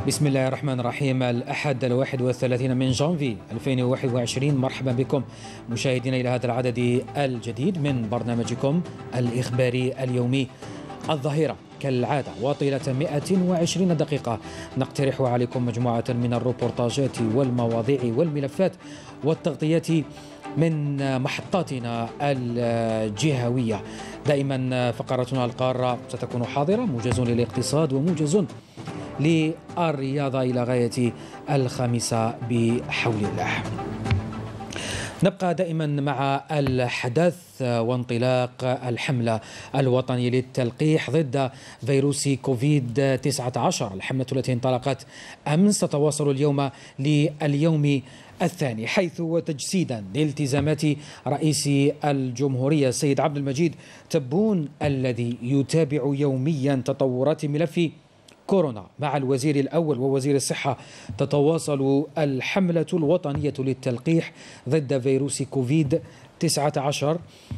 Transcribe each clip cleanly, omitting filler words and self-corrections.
بسم الله الرحمن الرحيم. الأحد 31 من جانفي 2021. مرحبا بكم مشاهدينا إلى هذا العدد الجديد من برنامجكم الإخباري اليومي. الظهيرة كالعادة وطيلة 120 دقيقة نقترح عليكم مجموعة من الروبورتاجات والمواضيع والملفات والتغطيات من محطاتنا الجهوية. دائما فقرتنا القارة ستكون حاضرة، موجز للاقتصاد وموجز للرياضة إلى غاية 5 بحول الله. نبقى دائما مع الحدث وانطلاق الحملة الوطنية للتلقيح ضد فيروس كوفيد 19. الحملة التي انطلقت أمس تتواصل اليوم لليوم الثاني، حيث تجسيدا لالتزامات رئيس الجمهورية السيد عبد المجيد تبون الذي يتابع يوميا تطورات ملف كورونا مع الوزير الأول ووزير الصحة. تتواصل الحملة الوطنية للتلقيح ضد فيروس كوفيد 19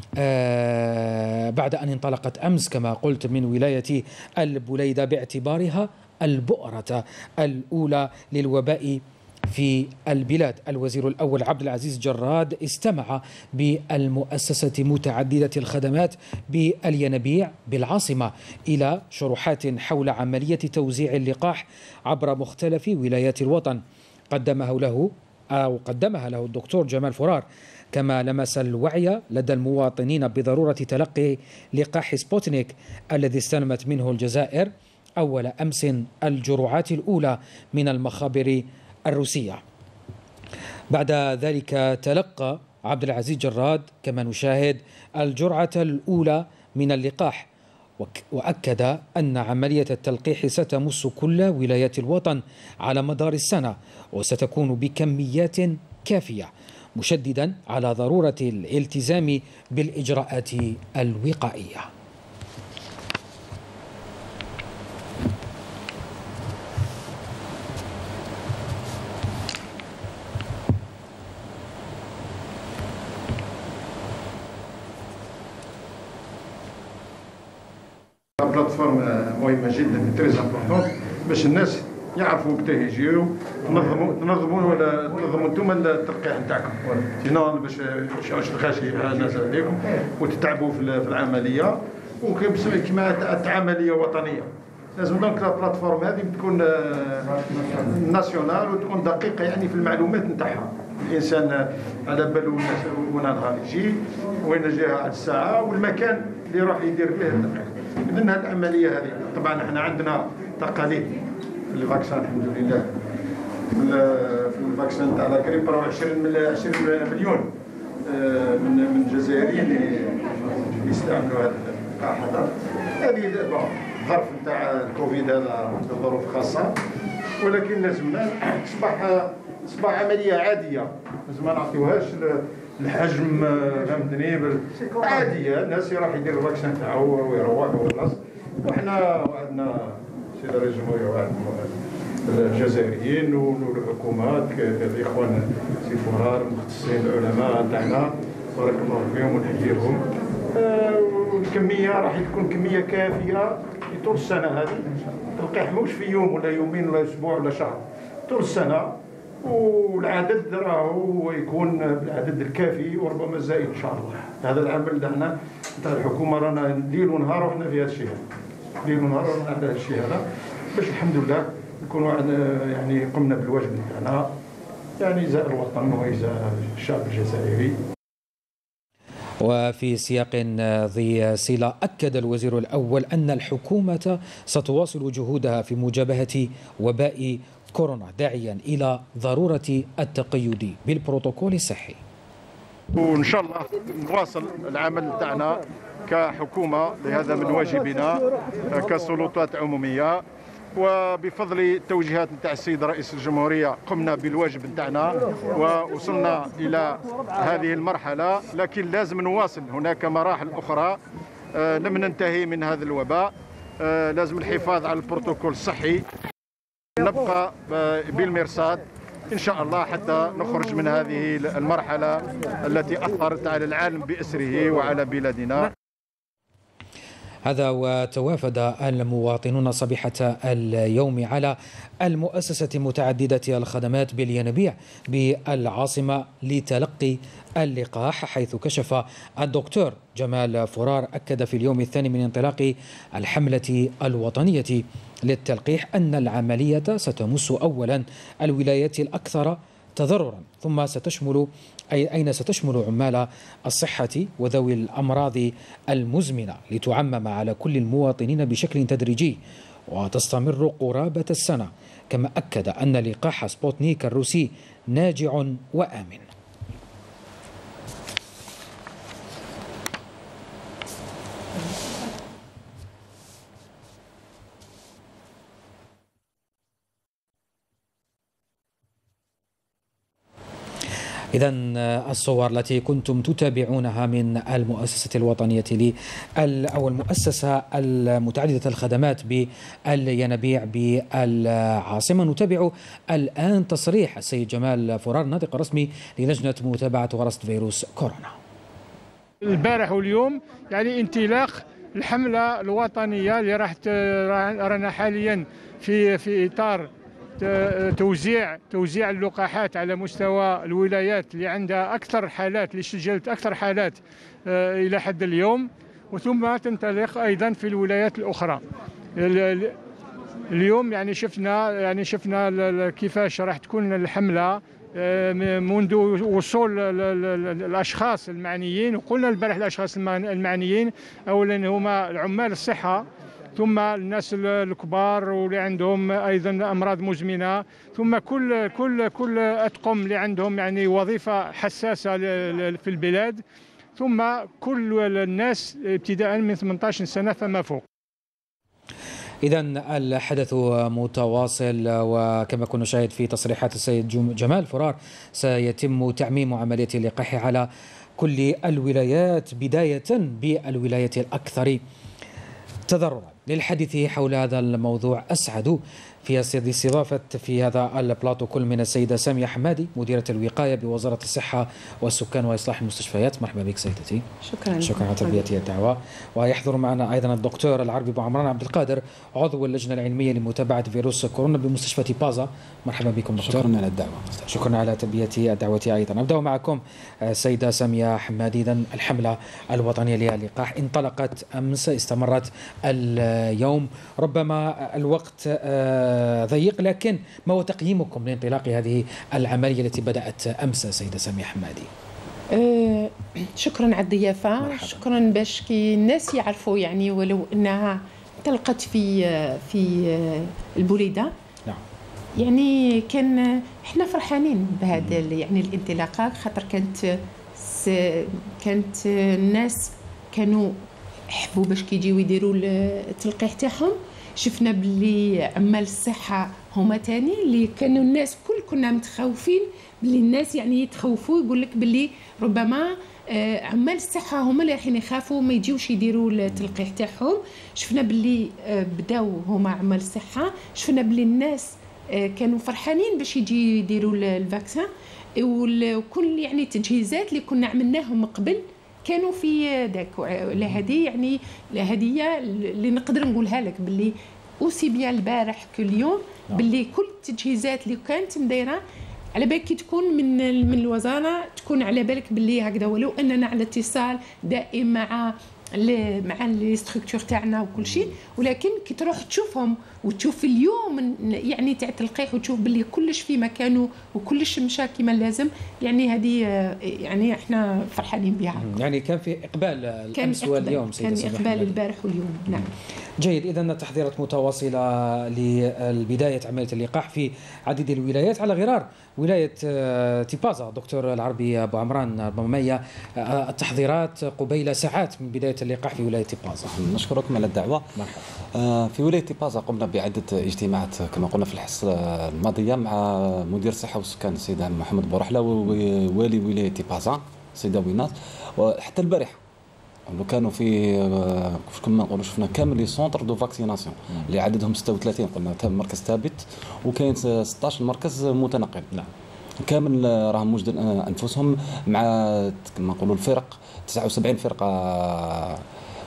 بعد أن انطلقت أمس كما قلت من ولاية البليدة باعتبارها البؤرة الأولى للوباء في البلاد. الوزير الأول عبد العزيز جراد استمع بالمؤسسة متعددة الخدمات بالينبيع بالعاصمة إلى شروحات حول عملية توزيع اللقاح عبر مختلف ولايات الوطن قدمها له الدكتور جمال فرار، كما لمس الوعي لدى المواطنين بضرورة تلقي لقاح سبوتنيك الذي استلمت منه الجزائر أول أمس الجرعات الأولى من المخابر الروسية. بعد ذلك تلقى عبد العزيز جراد كما نشاهد الجرعة الأولى من اللقاح، وأكد أن عملية التلقيح ستمس كل ولايات الوطن على مدار السنة وستكون بكميات كافية، مشددا على ضرورة الالتزام بالإجراءات الوقائية. بلاتفورم مهمه جدا تريز امبورطون باش الناس يعرفوا متى يجيو. تنظموا انتم التلقيح نتاعكم، سينو باش الغاشي الناس عليكم وتتعبوا في العمليه. وكما عمليه وطنيه لازم دونك البلاتفورم هذه تكون ناسيونال وتكون دقيقه يعني في المعلومات نتاعها. الانسان على باله وين نهار يجي، وين جاها على الساعه، والمكان اللي يروح يدير فيه التلقيح. إذن هذه العمليه هذه طبعا احنا عندنا تقاليد في الفاكسان الحمد لله. في الفاكسان تاع لاكريب راهو 20 مليون من الجزائريين اللي يستعملوا هذا اللقاح هذا. هذه الظرف نتاع الكوفيد هذا بظروف خاصه، ولكن لازمنا تصبح عمليه عاديه. لازم ما نعطيوهاش الحجم فهمتني عاديه. الناس راح يدير الفاكسان تاعو ويروح وخلاص. وحنا وعدنا سيد رئيس الجمهوريه وعدنا الجزائريين والحكومات الاخوان سي فرار المختصين العلماء تاعنا بارك الله فيهم ونحييهم. والكميه راح تكون كميه كافيه طول السنه. هذه التلقيح موش في يوم ولا يومين ولا اسبوع ولا شهر، طول السنه. والعدد راهو يكون بالعدد الكافي وربما زائد ان شاء الله. هذا العمل تاعنا تاع الحكومه رانا ليل ونهار وحنا في هذا الشيء هذا، ليل ونهار رانا على هذا الشيء هذا باش الحمد لله نكونوا يعني قمنا بالواجب تاعنا يعني إزاء الوطن وإزاء الشعب الجزائري. وفي سياق ذي صلة أكد الوزير الأول أن الحكومة ستواصل جهودها في مجابهة وباء كورونا، داعيا إلى ضرورة التقيد بالبروتوكول الصحي. وإن شاء الله نواصل العمل تاعنا كحكومة، لهذا من واجبنا كسلطات عمومية. وبفضل التوجيهات نتاع السيد رئيس الجمهورية قمنا بالواجب نتاعنا ووصلنا إلى هذه المرحلة، لكن لازم نواصل. هناك مراحل أخرى لم ننتهي من هذا الوباء. لازم الحفاظ على البروتوكول الصحي، نبقى بالمرصاد إن شاء الله حتى نخرج من هذه المرحلة التي أثرت على العالم بأسره وعلى بلادنا. هذا وتوافد المواطنون صبيحة اليوم على المؤسسة متعددة الخدمات بالينابيع بالعاصمة لتلقي اللقاح، حيث كشف الدكتور جمال فرار أكد في اليوم الثاني من انطلاق الحملة الوطنية للتلقيح أن العملية ستمس أولا الولايات الأكثر تضررا، ثم ستشمل عمال الصحة وذوي الأمراض المزمنة لتعمم على كل المواطنين بشكل تدريجي وتستمر قرابة السنة. كما أكد أن لقاح سبوتنيك الروسي ناجع وآمن. إذن الصور التي كنتم تتابعونها من المؤسسة الوطنية أو المؤسسة المتعددة الخدمات بالينابيع بالعاصمة. نتابع الآن تصريح السيد جمال فرار ناطق رسمي للجنة متابعة ورصد فيروس كورونا. البارح واليوم يعني انطلاق الحملة الوطنية اللي رانا حاليا في إطار توزيع اللقاحات على مستوى الولايات اللي عندها أكثر حالات، اللي سجلت أكثر حالات إلى حد اليوم، وثم تنطلق أيضا في الولايات الأخرى. اليوم يعني شفنا كيفاش راح تكون الحملة منذ وصول الأشخاص المعنيين. وقلنا البارح الأشخاص المعنيين أولا هما العمال الصحة، ثم الناس الكبار واللي عندهم ايضا امراض مزمنه، ثم كل اطقم اللي عندهم يعني وظيفه حساسه في البلاد، ثم كل الناس ابتداء من 18 سنه فما فوق. إذن الحدث متواصل، وكما كنا نشاهد في تصريحات السيد جمال فرار سيتم تعميم عملية اللقاح على كل الولايات بداية بالولاية الأكثر تضررا. للحديث حول هذا الموضوع أسعد في استضافة في هذا البلاطو كل من السيدة سامية حمادي مديرة الوقاية بوزارة الصحة والسكان وإصلاح المستشفيات. مرحبا بك سيدتي. شكرا على تلبية الدعوة. ويحضر معنا أيضا الدكتور العربي بوعمران عبد القادر عضو اللجنة العلمية لمتابعة فيروس كورونا بمستشفى تيبازا. مرحبا بكم دكتور. شكرا على الدعوة. شكرا على تلبية الدعوة أيضا. أبدأ معكم السيدة سامية حمادي. إذن الحملة الوطنية للقاح انطلقت أمس، استمرت اليوم، ربما الوقت ضيق، لكن ما هو تقييمكم لانطلاق هذه العملية التي بدأت أمس سيدة سامية حمادي؟ شكرا على الضيافة. مرحبا. شكرا باش كي الناس يعرفوا يعني ولو أنها انطلقت في البوليدة. نعم. يعني كان احنا فرحانين بهذا يعني الانطلاقة، خاطر كانت الناس كانوا حبوا باش كيجيو يديروا التلقيح تاعهم. شفنا باللي عمال الصحة هما تاني اللي كانوا الناس كنا متخوفين باللي الناس يعني يتخوفوا، يقول لك باللي ربما عمال الصحة هما اللي رايحين يخافوا ما يجيوش يديروا التلقيح تاعهم. شفنا باللي بداو هما عمال الصحة، شفنا باللي الناس كانوا فرحانين باش يجي يديروا الفاكسان، وكل يعني التجهيزات اللي كنا عملناهم قبل كانوا في داك. لهذه يعني الهديه اللي نقدر نقولها لك باللي اوسي بيان البارح كاليوم باللي كل التجهيزات اللي كانت مدايره على بالك كي تكون من الوزاره تكون على بالك باللي هكذا، ولو اننا على اتصال دائم مع لي ستركتور تاعنا وكل شيء، ولكن كي تروح تشوفهم وتشوف اليوم يعني تاع التلقيح وتشوف باللي كلش في مكانه وكلش مشى كما لازم، يعني هذه يعني احنا فرحانين بها. يعني كان في اقبال الامس واليوم كان اقبال البارح واليوم. نعم. جيد. اذا التحضيرات متواصله لبدايه عمليه اللقاح في عديد الولايات، على غرار ولايه تيبازا. دكتور العربي بوعمران بممية، التحضيرات قبيل ساعات من بدايه اللقاح في ولايه تيبازا. نشكركم على الدعوه. مرحبا. في ولايه تيبازا قمنا بعده اجتماعات كما قلنا في الحصه الماضيه مع مدير الصحه والسكان السيد محمد بورحله ووالي ولايه تيبازا السيده وينات. وحتى البارح كانوا في كما نقولوا شفنا كامل لي سونتر دو فاكسيناسيون اللي عددهم 36. قلنا مركز ثابت وكاين 16 مركز متنقل. نعم. كامل راهم موجودين انفسهم مع كما نقولوا الفرق 79 فرقه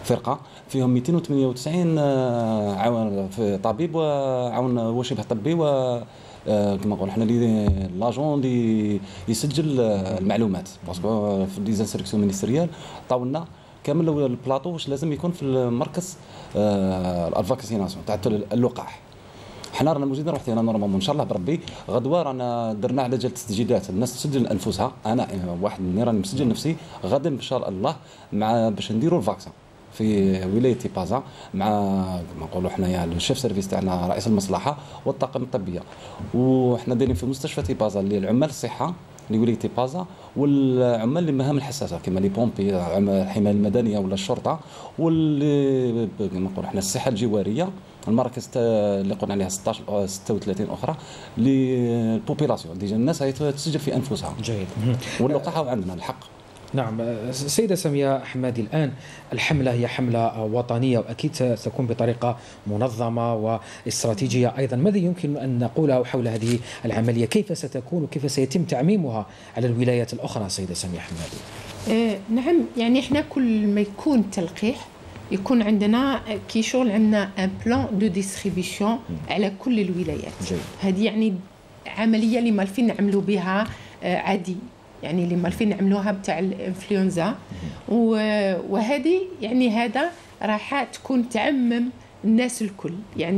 فرقه فيهم 298 عاون في طبيب وعاون وشبه طبي و كما نقولوا حنا لاجون اللي يسجل المعلومات باسكو في ديزان سيليكسيون مينيستيريال طاولنا كامل البلاطو واش لازم يكون في المركز الفاكسيناسيون تاع اللقاح. حنا رانا موجودين روحتي انا نورمالمون ان شاء الله بربي غدوه رانا درنا على جال التسجيلات الناس تسجل انفسها. انا واحد اللي راني مسجل نفسي غدا ان شاء الله مع باش نديروا الفاكسين في ولايه تيبازا مع كما نقولوا حنايا الشيف سيرفيس تاعنا رئيس المصلحه والطاقم الطبيه. وحنا دايرين في مستشفى تيبازا اللي العمال الصحه لولايه تيبازا والعمال اللي مهام الحساسه كما لي بومبي الحمايه المدنيه ولا الشرطه واللي كما نقولوا حنا الصحه الجواريه المراكز اللي قلنا عليها 16 36 اخرى للبوبيلاسيون ديجا الناس هي تسجل في انفسها. جيد. واللقاح عندنا الحق. نعم سيدة سمية حمادي، الآن الحملة هي حملة وطنية وأكيد ستكون بطريقة منظمة واستراتيجية أيضا. ماذا يمكن أن نقوله حول هذه العملية؟ كيف ستكون وكيف سيتم تعميمها على الولايات الأخرى سيدة سمية حمادي؟ نعم، يعني إحنا كل ما يكون تلقيح يكون عندنا كي شغل عندنا ان بلان دو ديستريبيسيون على كل الولايات. هذه يعني عملية اللي مالفين نعملوا بها عادي، يعني اللي مالفين نعملوها بتاع الانفلونزا، وهذه يعني هذا راح تكون تعمم الناس الكل.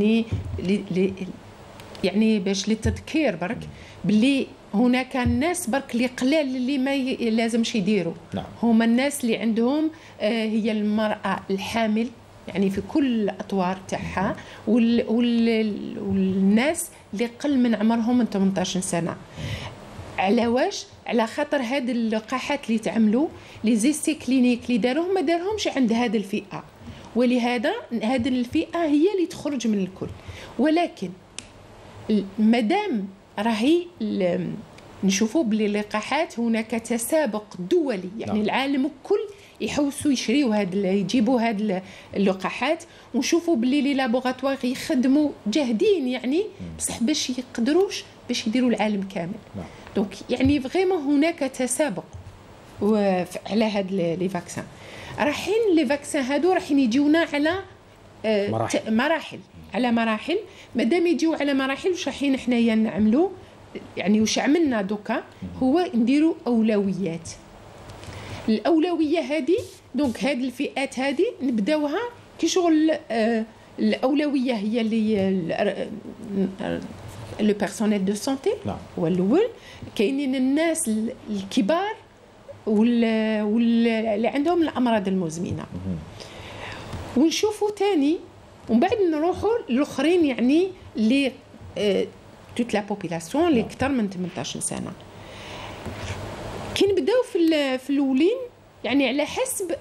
يعني باش للتذكير برك باللي هناك الناس برك اللي قلال اللي ما لازمش يديروا. نعم. هما الناس اللي عندهم هي المرأة الحامل يعني في كل الأطوار تاعها والناس اللي قل من عمرهم من 18 سنة. على واش؟ على خاطر هاد اللقاحات اللي تعملوا لي زيستي كلينيك اللي داروهم ما داروهمش عند هذه الفئة، ولهذا هذه الفئة هي اللي تخرج من الكل. ولكن مادام راهي نشوفوا بلي اللقاحات هناك تسابق دولي، يعني العالم الكل يحوسوا يشريوا يجيبوا هاد اللقاحات، ونشوفوا بلي لي لابوغاتوار يخدموا جاهدين يعني بصح باش يقدروش باش يديروا العالم كامل. دونك يعني فريمون هناك تسابق على هاد لي فاكسان. رايحين لي فاكسان هادو رايحين يجيونا على مراحل على مراحل. مادام يجيو على مراحل واش رايحين حنايا نعملوا؟ يعني واش عملنا دوكا هو نديروا اولويات. الاولويه هذه دونك هاد الفئات هذه نبداوها كي شغل الاولويه هي اللي لو بيرسونيل دو سونتي هو الاول. كاينين الناس الكبار واللي عندهم الامراض المزمنه، ونشوفوا تاني ومن بعد نروحوا الاخرين يعني اللي توت لا بوبولاسيون اللي اكثر من 18 سنه. كي نبداو في الاولين يعني على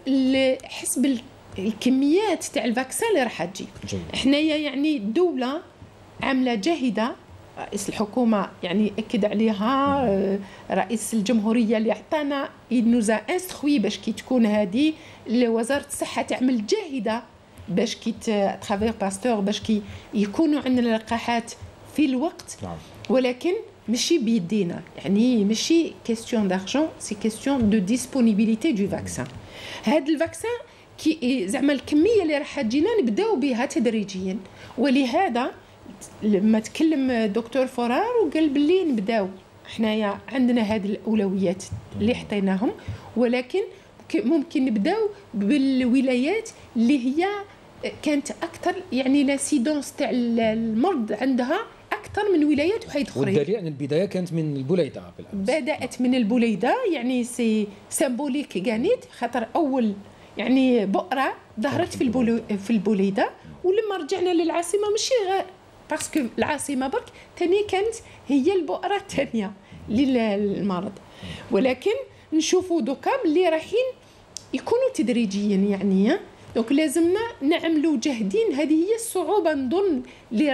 حسب الكميات تاع الفاكسين اللي راح تجي. حنايا يعني الدوله عامله جاهده، رئيس الحكومه يعني اكد عليها، رئيس الجمهوريه اللي عطانا نوزا انستروي باش كي تكون هذه وزاره الصحه تعمل جاهده باش كي ترافير باستور باش كي يكونوا عندنا لقاحات في الوقت. ولكن ماشي بيدينا، يعني ماشي كيستيون دارجون، سي كيستيون دو ديسپونيبيليتي دو فاكسان. هاد الفاكسان كي زعما الكميه اللي راح تجينا نبداو بها تدريجيا. ولهذا لما تكلم دكتور فرار وقال باللي نبداو حنايا عندنا هذه الاولويات اللي حطيناهم، ولكن ممكن نبداو بالولايات اللي هي كانت اكثر يعني لاسيدونس تاع المرض عندها اكثر من ولايات وحيد اخرين. والدليل ان البدايه كانت من البليده بالامس. بدات من البليده، يعني سي سيمبوليك كانت خاطر اول يعني بؤره ظهرت في البليده، ولما رجعنا للعاصمه ماشي غير باسكو العاصمه برك ثاني كانت هي البؤره الثانيه للمرض. ولكن نشوفوا دوكا اللي رايحين يكونوا تدريجيا يعني دونك لازمنا نعملوا جاهدين. هذه هي الصعوبه نظن اللي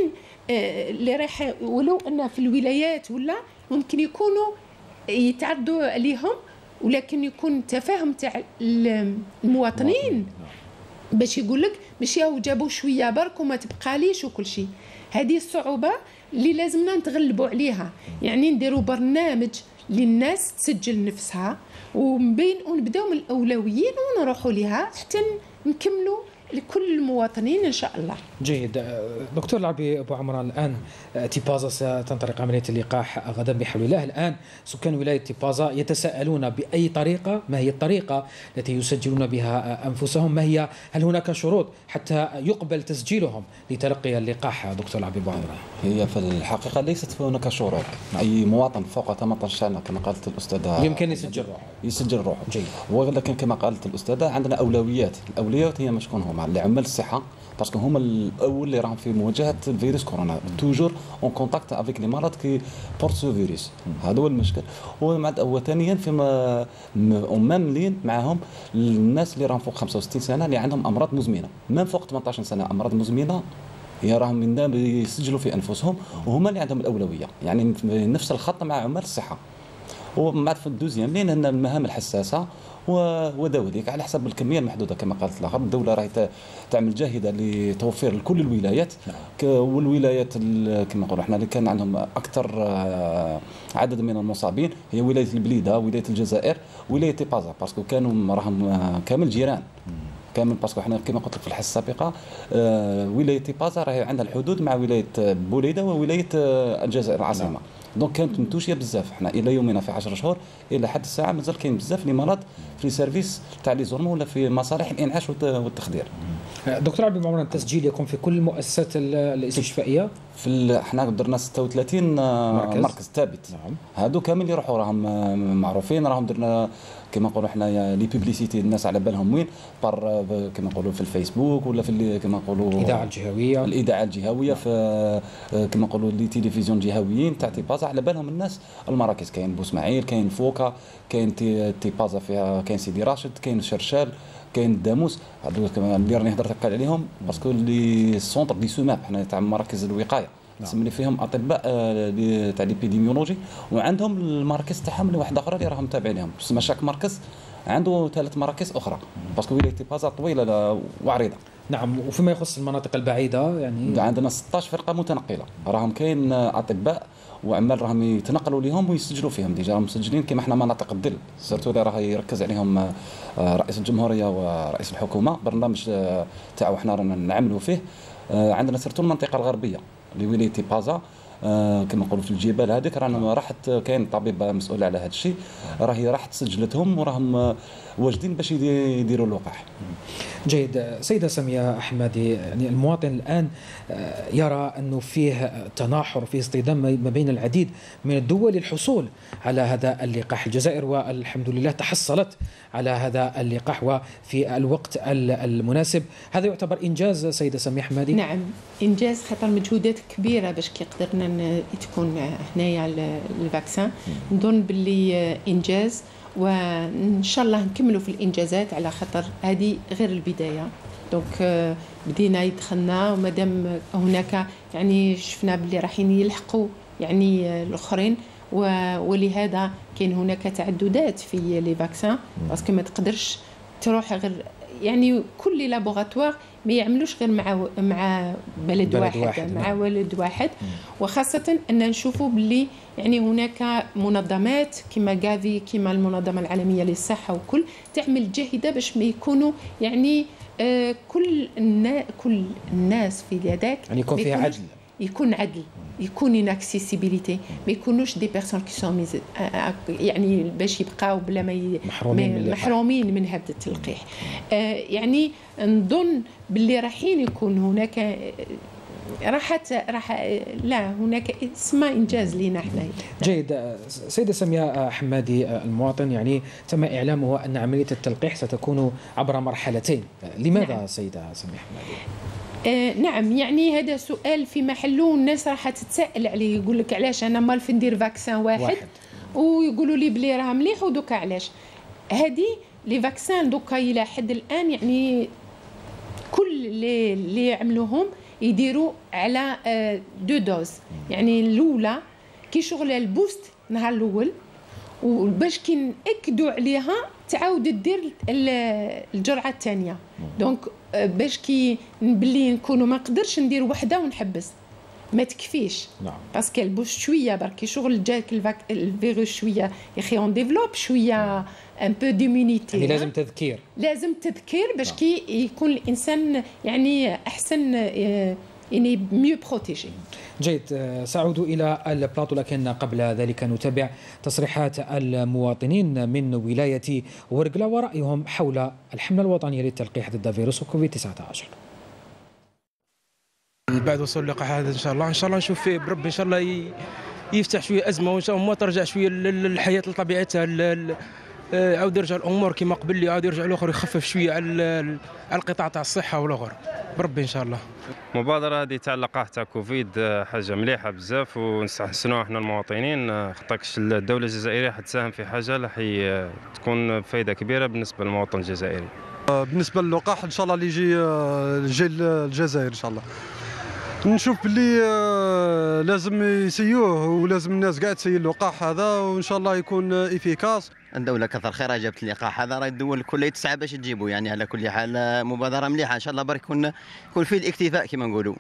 راح ولو ان في الولايات ولا ممكن يكونوا يتعدوا عليهم، ولكن يكون تفاهم تاع المواطنين باش يقول لك ماشي هو جابوا شويه برك وما تبقاليش وكل شيء. هذه الصعوبه اللي لازمنا نتغلبوا عليها، يعني نديروا برنامج للناس تسجل نفسها ونبداو من الاولويين ونروحوا لها حتى نكملوا لكل المواطنين إن شاء الله. جيد. دكتور العربي أبو عمران، الآن تيبازا ستنطلق عملية اللقاح غدا بحول الله. الآن سكان ولاية تيبازا يتساءلون بأي طريقة، ما هي الطريقة التي يسجلون بها أنفسهم؟ هل هناك شروط حتى يقبل تسجيلهم لتلقي اللقاح دكتور العربي أبو عمران؟ هي في الحقيقة ليست هناك شروط. أي مواطن فوق 18 سنة كما قالت الأستاذة يمكن يسجل روحه. جيد. ولكن كما قالت الأستاذة عندنا أولويات. الأولويات هي شكون هما؟ لعمال الصحة، باسكو هما الأول اللي راهم في مواجهة الفيروس كورونا، توجور اون كونتاكت افيك لي مالاد كي بورت سو فيروس. هذا هو المشكل. وثانيا فيما مملين معاهم الناس اللي راهم فوق 65 سنة اللي عندهم أمراض مزمنة، من فوق 18 سنة أمراض مزمنة هي راهم يسجلوا في أنفسهم، وهما اللي عندهم الأولوية، يعني نفس الخط مع عمال الصحة. ومن بعد في الدوزيام لين أن المهام الحساسة وذلك على حسب الكميه المحدوده كما قالت الاخر. الدوله راهي تعمل جاهده لتوفير لكل الولايات، والولايات كما نقولوا احنا اللي كان عندهم اكثر عدد من المصابين هي ولايه البليده، ولايه الجزائر، ولايه تيبازا، باسكو كانوا راهم كامل جيران كامل، باسكو احنا كما قلت لك في الحصه السابقه ولايه تيبازا راهي عندها الحدود مع ولايه بوليده وولايه الجزائر العاصمه. دونك كانت متوشيه بزاف. احنا الى يومنا في 10 شهور الى حد الساعه مازال كاين بزاف لي مرض في سيرفيس تاع لي زورمون ولا في مصالح الانعاش والتخدير. دكتور عبد المعمر، التسجيل يكون في كل المؤسسات الاستشفائيه؟ احنا درنا 36 مركز ثابت. نعم. هادو كامل يروحوا راهم معروفين، راهم درنا كما نقولوا احنا لي بوبليسيتي الناس على بالهم وين بار كما نقولوا في الفيسبوك ولا في كما نقولوا الاذاعه الجهويه في كما نقولوا لي تيليفزيون جهويين تاع تيبازا على بالهم الناس المراكز. كاين بوسماعيل، كاين فوكا، كاين تيبازا فيها، كاين سيدي راشد، كاين شرشال، كاين الداموس. هذو اللي راني هضرت عليهم باسكو لي سونتر دي سوماب حنا تاع مراكز الوقايه سمي فيهم اطباء تاع ليبيديميولوجي، وعندهم المراكز تاعهم اللي واحد اخرى اللي راهم تابعين لهم. بس شاك مركز عنده 3 مراكز اخرى باسكو ولايه تيبازا طويله وعريضه. نعم. وفيما يخص المناطق البعيده يعني عندنا 16 فرقه متنقله، راهم كاين اطباء وعمال راهم يتنقلوا لهم ويسجلوا فيهم ديجا، راهم مسجلين كما احنا مناطق الظل سيرتو اللي راه يركز عليهم رئيس الجمهوريه ورئيس الحكومه، برنامج تاعو احنا رانا نعملوا فيه. عندنا سيرتو المنطقه الغربيه لولايه تيبازا كما نقولوا في الجبال هذيك رانا راحت كاين طبيب مسؤول على هذا الشيء، راهي راحت سجلتهم وراهم واجدين باش يديروا اللقاح. جيد. سيدة سمية أحمدي، يعني المواطن الآن يرى أنه فيه تناحر، فيه اصطدام ما بين العديد من الدول للحصول على هذا اللقاح. الجزائر والحمد لله تحصلت على هذا اللقاح وفي الوقت المناسب. هذا يعتبر إنجاز سيدة سمية أحمدي؟ نعم إنجاز، خاطر مجهودات كبيرة باش كي قدرنا تكون هنايا الفاكسان. نظن باللي إنجاز، وإن شاء الله نكملوا في الإنجازات على خاطر هذه غير البداية. دونك بدينا يدخلنا، ومادام هناك يعني شفنا باللي راحين يلحقوا يعني الآخرين، ولهذا كاين هناك تعددات في لي فاكسان، باسكو ما تقدرش تروح غير يعني كل لابوغاتوار ما يعملوش غير مع بلد واحد مع ولد واحد. وخاصة أن نشوفوا باللي يعني هناك منظمات كما غافي كما المنظمة العالمية للصحة وكل تعمل جاهدة باش ما يكونوا يعني كل الناس في هذاك يعني يكون فيها عدل، يكون عدل، يكون ان اكسيسيبيليتي، ما يكونوش دي بيرسون كي سون يعني باش يبقاو بلا ما محرومين من هذا التلقيح. يعني نظن باللي راحين يكون هناك لا هناك اسمه انجاز لنا احنا. جيد. سيدة سمية حمادي، المواطن يعني تم اعلامه ان عملية التلقيح ستكون عبر مرحلتين، لماذا نعم. سيدة سمية حمادي؟ نعم يعني هذا سؤال في محله، الناس راح تتساءل عليه، يقول لك علاش انا مال في ندير فاكسان واحد ويقولوا لي بلي راه مليح ودوكا علاش هذه لي فاكسان دوكا الى حد الان يعني كل اللي يعملوهم يديروا على 2 دوز. يعني الاولى كي شغل البوست نهار الاول، وباش كي ناكدوا عليها تعاود دير الجرعه الثانيه. دونك باش كي باللي نكونوا ما نقدرش ندير وحده ونحبس، ما تكفيش. نعم. باسكو البوش شويه بركي شغل جاك الفيروس شويه يا اخي اون ديفلوب شويه ان بو ديمونيتي. يعني لازم تذكير. لازم تذكير باش كي يكون الانسان يعني احسن يعني ميو بروتيجي. جيد، سأعود إلى البلاطو، لكن قبل ذلك نتابع تصريحات المواطنين من ولاية ورقلة ورأيهم حول الحملة الوطنية للتلقيح ضد فيروس كوفيد-19. بعد وصول اللقاح هذا ان شاء الله نشوف فيه بربي ان شاء الله يفتح شويه ازمه وان شاء الله ترجع شويه للحياه لطبيعتها، عاود يرجع الامور كما قبل لي، عاود يرجع الاخر يخفف شويه على القطاع تاع الصحه والاخر بربي ان شاء الله. المبادره هذه تاع اللقاح تاع كوفيد حاجه مليحه بزاف ونستحسنوها احنا المواطنين، خاطرش الدوله الجزائريه حتساهم في حاجه راح تكون فائده كبيره بالنسبه للمواطن الجزائري. بالنسبه للقاح ان شاء الله اللي يجي الجزائر ان شاء الله نشوف باللي لازم يسيوه ولازم الناس قاعد تسيي اللقاح هذا وان شاء الله يكون افيكاس. الدولة كثر خيرها جابت اللقاح هذا، راه الدول كلها تسعى باش تجيبه، يعني على كل حال مبادرة مليحة ان شاء الله برك يكون فيه الاكتفاء كما نقولوا.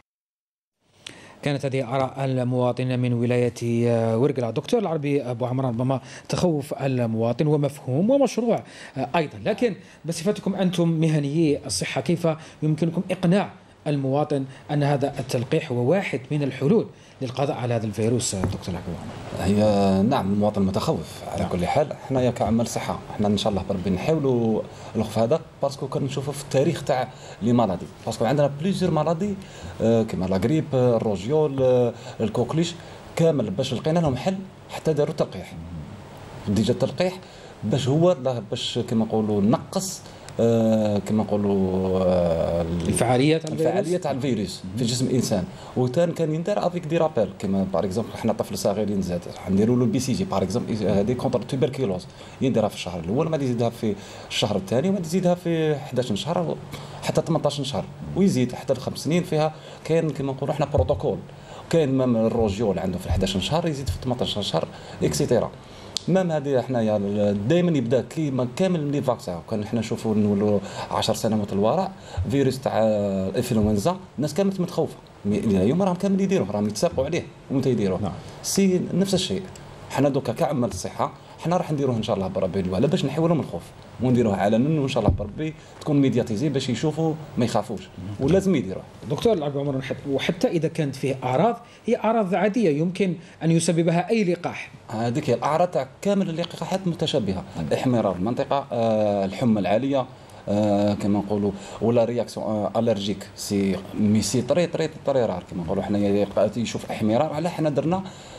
كانت هذه آراء المواطنين من ولاية ورقلة. دكتور العربي أبو عمران، ربما تخوف المواطن ومفهوم ومشروع أيضا، لكن بصفتكم أنتم مهنيي الصحة كيف يمكنكم إقناع المواطن أن هذا التلقيح هو واحد من الحلول للقضاء على هذا الفيروس؟ دكتور العربي. هي نعم المواطن متخوف على كل حال. احنا كعمل صحة احنا ان شاء الله بربي نحاولوا الخوف هذا، باسكو كنشوفوا في التاريخ تاع لي مالادي، باسكو عندنا بليزيور مالادي كما لا غريب، الروجيول، الكوكليش، كامل باش لقينا لهم حل حتى داروا التلقيح. ديجا التلقيح باش هو باش كما نقولوا نقص كما نقولوا الفعاليه تاع الفيروس في جسم الانسان. وثاني كان يندار افيك دي رابيل، كما باغ اكزومبل حنا طفل صغير ينزاد نديروا له البي سي جي باغ اكزومبل، هذه كونتر توبركيلوز ينديرها في الشهر الاول، ما يزيدها في الشهر الثاني، وما يزيدها في 11 شهر حتى 18 شهر، ويزيد حتى 5 سنين. فيها كاين كما نقولوا احنا بروتوكول. كاين مام الروجيول عنده في 11 شهر يزيد في 18 شهر اكسيتيرا. مام هذه احنا دائما يبدا كيما كامل لي فاكسان. كان احنا نشوفوا نولوا 10 سنوات الوراء فيروس تاع الانفلونزا الناس كانت متخوفه، اليوم راهم كامل يديروه، راهم يتسابقوا عليه ومتى يديروه. نعم. سي نفس الشيء. حنا دوكا كعمل الصحه حنا راح نديروه ان شاء الله بربي الولا باش نحولهم الخوف ونديروه علنا، وان شاء الله بربي تكون ميدياتيزي باش يشوفوا ما يخافوش، ولازم يديروه. دكتور العربي عمر، وحتى اذا كانت فيه اعراض هي اعراض عاديه يمكن ان يسببها اي لقاح. هذيك هي الاعراض تاع كامل اللقاحات متشابهه، احمرار المنطقه، الحمى العاليه، كما نقولوا، ولا رياكسيون الرجيك سي ميسي طري رار كما نقولوا حنا يشوف احمرار. على حنا درنا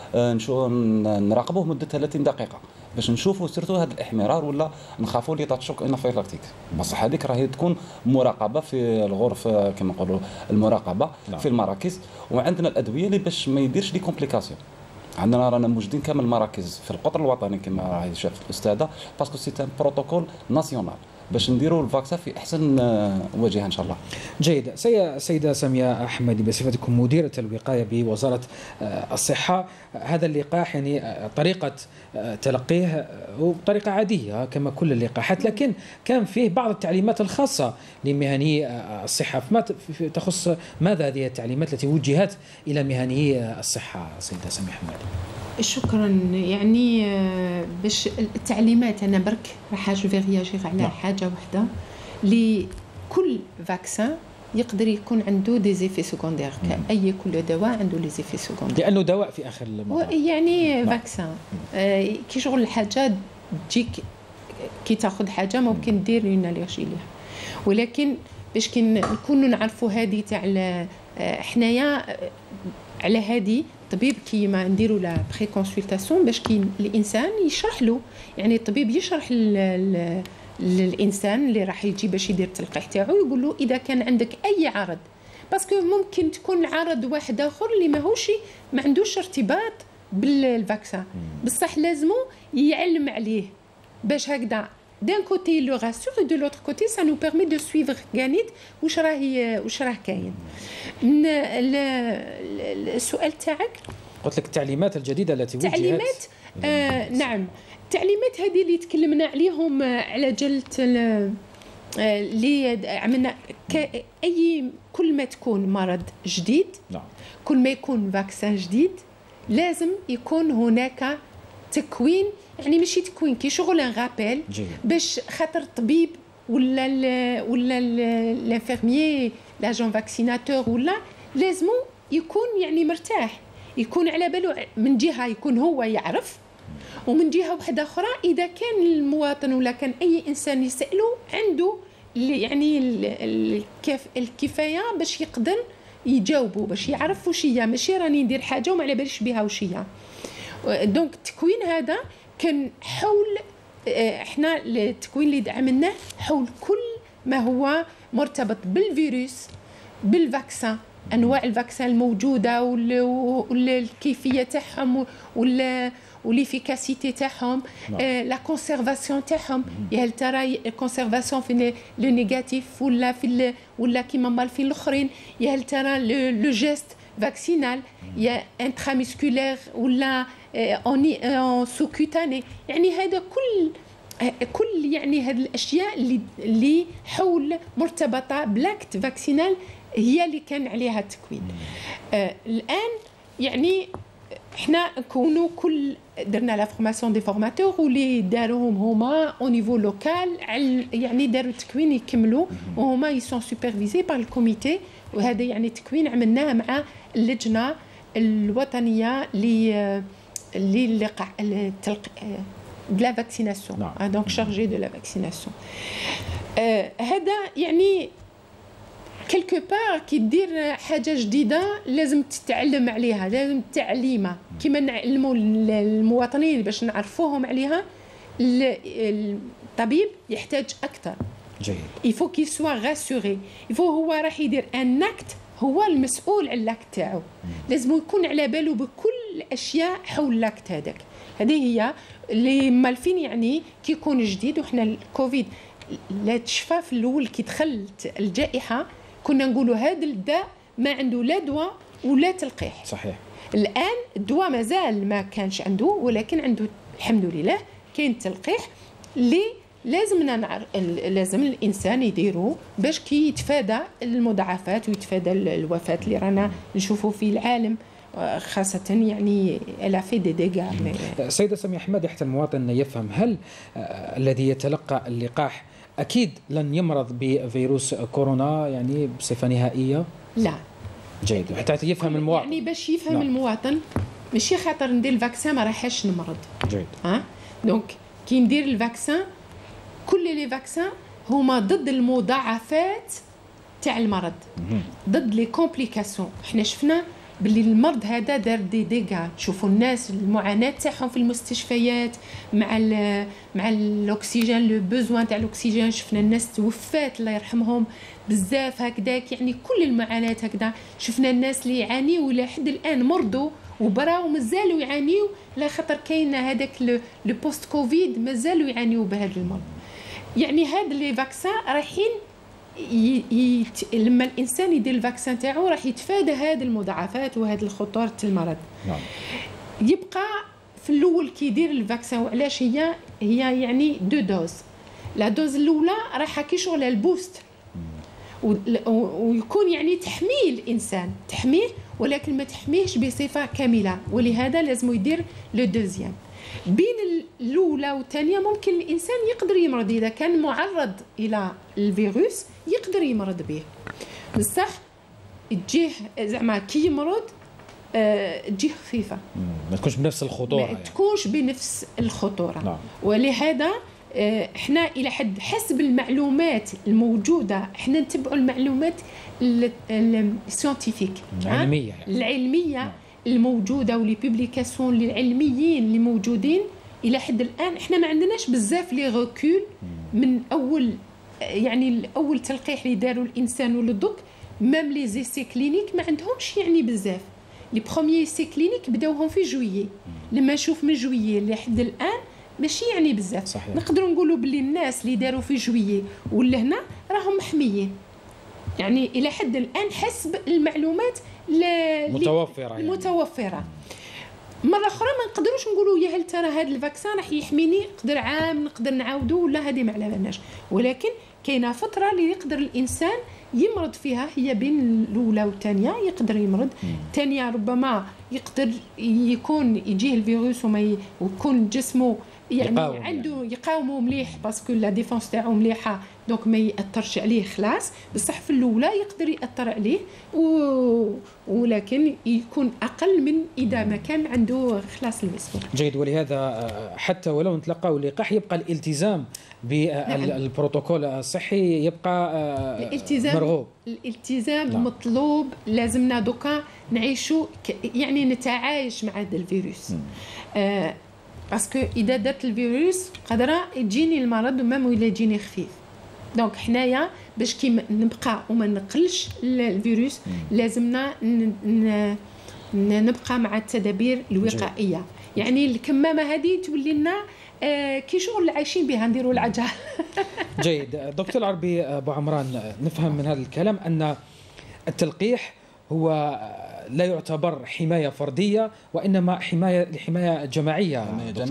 نراقبوه مده 30 دقيقه باش نشوفوا سيرتو هذا الاحمرار ولا نخافوا لي تاتشوك انافيلاكتيك. بصح هذيك راهي تكون مراقبه في الغرف كما نقولوا المراقبه. نعم. في المراكز، وعندنا الادويه اللي باش ما يديرش لي كومبليكاسيون. عندنا رانا موجودين كامل المراكز في القطر الوطني كما راهي شاف الاستاذه، باسكو سي ان بروتوكول ناسيونال باش نديروا الفاكسان في احسن وجهه ان شاء الله. جيد. سيده ساميه احمدي، بصفتكم مديره الوقايه بوزاره الصحه، هذا اللقاح يعني طريقه تلقيه بطريقه عاديه كما كل اللقاحات، لكن كان فيه بعض التعليمات الخاصه لمهنيي الصحه. فما تخص ماذا هذه التعليمات التي وجهت الى مهنيي الصحه سيده ساميه احمدي؟ شكرا. يعني باش التعليمات انا برك راح فيرياجير على حاجه واحده، لكل فاكسان يقدر يكون عنده دي زيفي سكوندير، كأي كل دواء عنده لي زيفي سكوندير، لانه دواء في اخر المطاف. يعني فاكسان كي شغل الحاجه تجيك كي تاخذ حاجه ممكن دير لنا اليرجي ليها، ولكن باش كي نكونوا نعرفوا هذه تاع حنايا على هذه الطبيب كيما نديروا لا بري كونسلطاسيون باش كي الانسان يشرح له، يعني الطبيب يشرح للانسان اللي راح يجي باش يدير التلقيح تاعو، يقول له اذا كان عندك اي عرض، باسكو ممكن تكون عرض واحد اخر اللي ماهوش ما عندوش ارتباط بالفاكسان، بصح لازمو يعلم عليه باش هكذا d'un côté il le rassure et de l'autre côté ça nous permet de suivre قانيت واش راه كاين. السؤال تاعك قلت لك التعليمات الجديده التي وجهت. تعليمات نعم، التعليمات هذه اللي تكلمنا عليهم على جلة اللي عملنا كل ما تكون مرض جديد، نعم. كل ما يكون فاكسان جديد لازم يكون هناك تكوين، يعني ماشي تكوين كي شغل غابيل باش خاطر الطبيب ولا الانفيرميي لاجون فاكسيناتور ولا لازم يكون يعني مرتاح، يكون على باله من جهه يكون هو يعرف، ومن جهه واحده اخرى اذا كان المواطن ولا كان اي انسان يساله عنده يعني الكفايه باش يقدر يجاوبوا، باش يعرف واش هي، ماشي راني ندير حاجه وما على باليش بها واش هي. دونك التكوين هذا كان حول احنا التكوين اللي عملناه حول كل ما هو مرتبط بالفيروس، بالفاكسان، انواع الفاكسان الموجوده والكيفيه تاعهم والافيكاسيتي تاعهم، لا كونسيرفاسيون تاعهم، هل ترى كونسيرفاسيون في لو نيجاتيف ولا كيما مالفين الاخرين، هل ترى لو جيست فاكسينال يا انتراميسكولير ولا اون سوكوتاني، يعني هذا كل يعني هذه الاشياء اللي حول مرتبطه بالاكت فاكسينال هي اللي كان عليها التكوين. الان يعني احنا نكونوا كل درنا لا فورماسيون دي فورماتور واللي داروهم هما او نيفو لوكال، يعني داروا التكوين يكملوا وهما يسون سوبرفيزي بار الكوميتي، وهذا يعني تكوين عملناه مع اللجنه الوطنيه de la vaccination, donc chargé de la vaccination. هذا يعني quelque part كي دير حاجه جديده لازم تتعلم عليها، لازم تعليمها كيما نعلموا المواطنين باش نعرفوهم عليها. الطبيب يحتاج اكثر، جيد، il faut qu'il soit rassuré، il faut هو راح يدير ان اكت، هو المسؤول على الاكت تاعو، لازم يكون على باله بكل الاشياء حول الاكت هذاك. هذه هي اللي مالفين يعني كي يكون جديد. وحنا الكوفيد لا تشفى في الاول كي دخلت الجائحه كنا نقولوا هذا الداء ما عنده لا دواء ولا تلقيح. صحيح. الان الدواء مازال ما كانش عنده، ولكن عنده الحمد لله كاين تلقيح اللي لازم الانسان يديروا باش كي يتفادى المضاعفات ويتفادى الوفاه اللي رانا نشوفوا في العالم خاصة يعني الا في دي ديغا. سيدة سمية حمادي، حتى المواطن يفهم، هل الذي يتلقى اللقاح أكيد لن يمرض بفيروس كورونا يعني بصفة نهائية؟ لا. جيد، حتى يفهم المواطن. يعني باش يفهم المواطن ماشي خاطر ندير الفاكسان ما راحش نمرض. جيد. دونك كي ندير الفاكسان كل لي فاكسان هما ضد المضاعفات تاع المرض، ضد لي كومبليكاسيون. احنا شفنا باللي المرض هذا دار دي ديغا، تشوفوا الناس المعاناه تاعهم في المستشفيات مع الاكسجين، لو بوزوان تاع الاكسجين، شفنا الناس توفات الله يرحمهم بزاف هكذاك، يعني كل المعاناه هكذا. شفنا الناس اللي يعانيوا الى حد الان مرضوا وبراو مازالوا يعانيوا، لا خطر كاين هذاك لو بوست كوفيد مازالوا يعانيوا بهذا المرض. يعني هاد لي فاكسان رايحين لما الانسان يدير الفاكسان تاعو راح يتفادى هذه المضاعفات وهذه الخطوره المرض. نعم. يبقى في الاول كي يدير الفاكسان، وعلاش هي يعني دو دوز. لا دوز الاولى راح كي شغل البوست ويكون يعني تحميه الانسان، تحميه ولكن ما تحميهش بصفه كامله، ولهذا لازم يدير لو دوزيام. بين الاولى والثانيه ممكن الانسان يقدر يمرض، اذا كان معرض الى الفيروس يقدر يمرض به، بصح تجيه زعما كي يمرض تجيه خفيفه، ما تكونش بنفس الخطوره، ما تكونش بنفس الخطوره. نعم. ولهذا احنا الى حد حسب المعلومات الموجوده، احنا نتبعوا المعلومات السيانتيفيك العلميه نعم. الموجوده ولي بوبليكاسيون للعلميين اللي موجودين. الى حد الان احنا ما عندناش بزاف لي ريكول من اول، يعني الاول تلقيح اللي داروا الانسان وللدوك، ميم لي زيسي كلينيك ما عندهمش يعني بزاف. لي بروميي سي كلينيك بداوهم في جويي، لما نشوف من جويي لحد الان ماشي يعني بزاف. صحيح. نقدروا نقولوا باللي الناس اللي داروا في جويي ولا هنا راهم محميين، يعني الى حد الان حسب المعلومات المتوفره. مره اخرى ما نقدروش نقولوا يا هل ترى هذا الفاكسان راح يحميني، نقدر عام نقدر نعاودوا ولا هذه ما على بالناش. ولكن كاينه فتره اللي يقدر الانسان يمرض فيها، هي بين الاولى والثانيه يقدر يمرض. الثانيه ربما يقدر يكون يجيه الفيروس ويكون جسمه يعني عنده يقاومه مليح باسكو لا ديفونس تاعو مليحه، دونك ما ياثرش عليه خلاص. بصح في الاولى يقدر ياثر عليه ولكن يكون اقل من اذا ما كان عنده خلاص الفيروس. جيد. ولهذا حتى ولو نتلقاو اللقاح يبقى الالتزام بالبروتوكول الصحي يبقى مرغوب. الالتزام مطلوب. لازمنا دوكا نعيشوا يعني نتعايش مع هذا الفيروس. باسكو اذا درت الفيروس قادره يجيني المرض ومام ولا يجيني خفيف. دونك حنايا باش كي نبقى وما نقلش الفيروس لازمنا نبقى مع التدابير الوقائيه. يعني الكمامه هذه تولي لنا كي شغل اللي عايشين بها نديروا العجل. جيد. دكتور العربي ابو عمران، نفهم من هذا الكلام ان التلقيح هو لا يعتبر حمايه فرديه وانما حمايه جماعيه.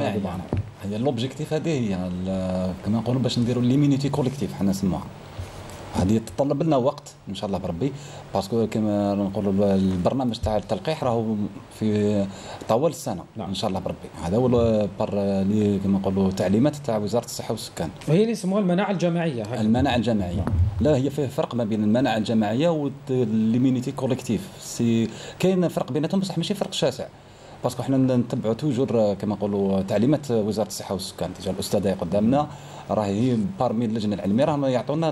هي لوبجيكتيف هذه هي كما نقولوا باش نديروا ليمينيتي كوليكتيف حنا نسموها. هذه تطلب لنا وقت ان شاء الله بربي، باسكو كما نقولوا البرنامج تاع التلقيح راهو في طوال السنه. ان شاء الله بربي. هذا هو اللي كما نقولوا تعليمات تاع وزاره الصحه والسكان، وهي اللي يسموها المناعه الجماعيه. المناعه الجماعيه. لا، هي فيه فرق ما بين المناعه الجماعيه والليمينيتي كوليكتيف. كاين فرق بيناتهم بصح ماشي فرق شاسع، باسكو حنا نتبعوا توجور كما نقولوا تعليمات وزاره الصحه والسكان. تجا الاستاذه قدامنا راهي بارمي اللجنه العلميه راهم يعطونا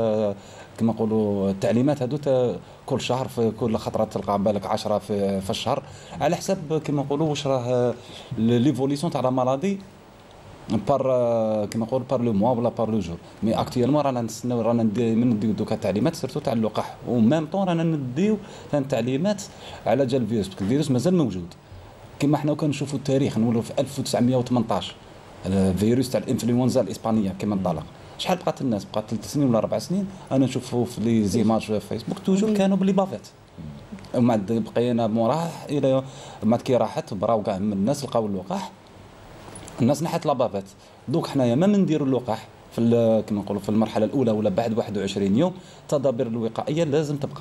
كما نقولوا التعليمات هذو كل شهر، في كل خطره تلقى بالك 10 في الشهر على حساب كما نقولوا واش راه ليفوليسيون تاع لا مالادي بار كما نقولوا بار لو موا ولا بار لو جور. مي اكطويلمون رانا نستناو رانا نديو دوكا التعليمات سيرتو تاع اللقاح، وميم طون رانا نديو التعليمات على جال الفيروس، باسكو الفيروس مازال موجود. كما حنا كنشوفوا التاريخ نقولوا في 1918 الفيروس تاع الانفلونزا الاسبانيه كما انطلق، شحال بقات الناس؟ بقات 3 سنين ولا 4 سنين. انا نشوفوا في لي زيماج في فيسبوك توجور كانوا بلي بافيت، ومن بقينا موراه الى ما كي راحت براو كاع من الناس لقاو اللقاح، الناس نحت لابافيت. دوك حنايا ما نديروا اللقاح في كما نقولوا في المرحله الاولى ولا بعد 21 يوم، التدابير الوقائيه لازم تبقى،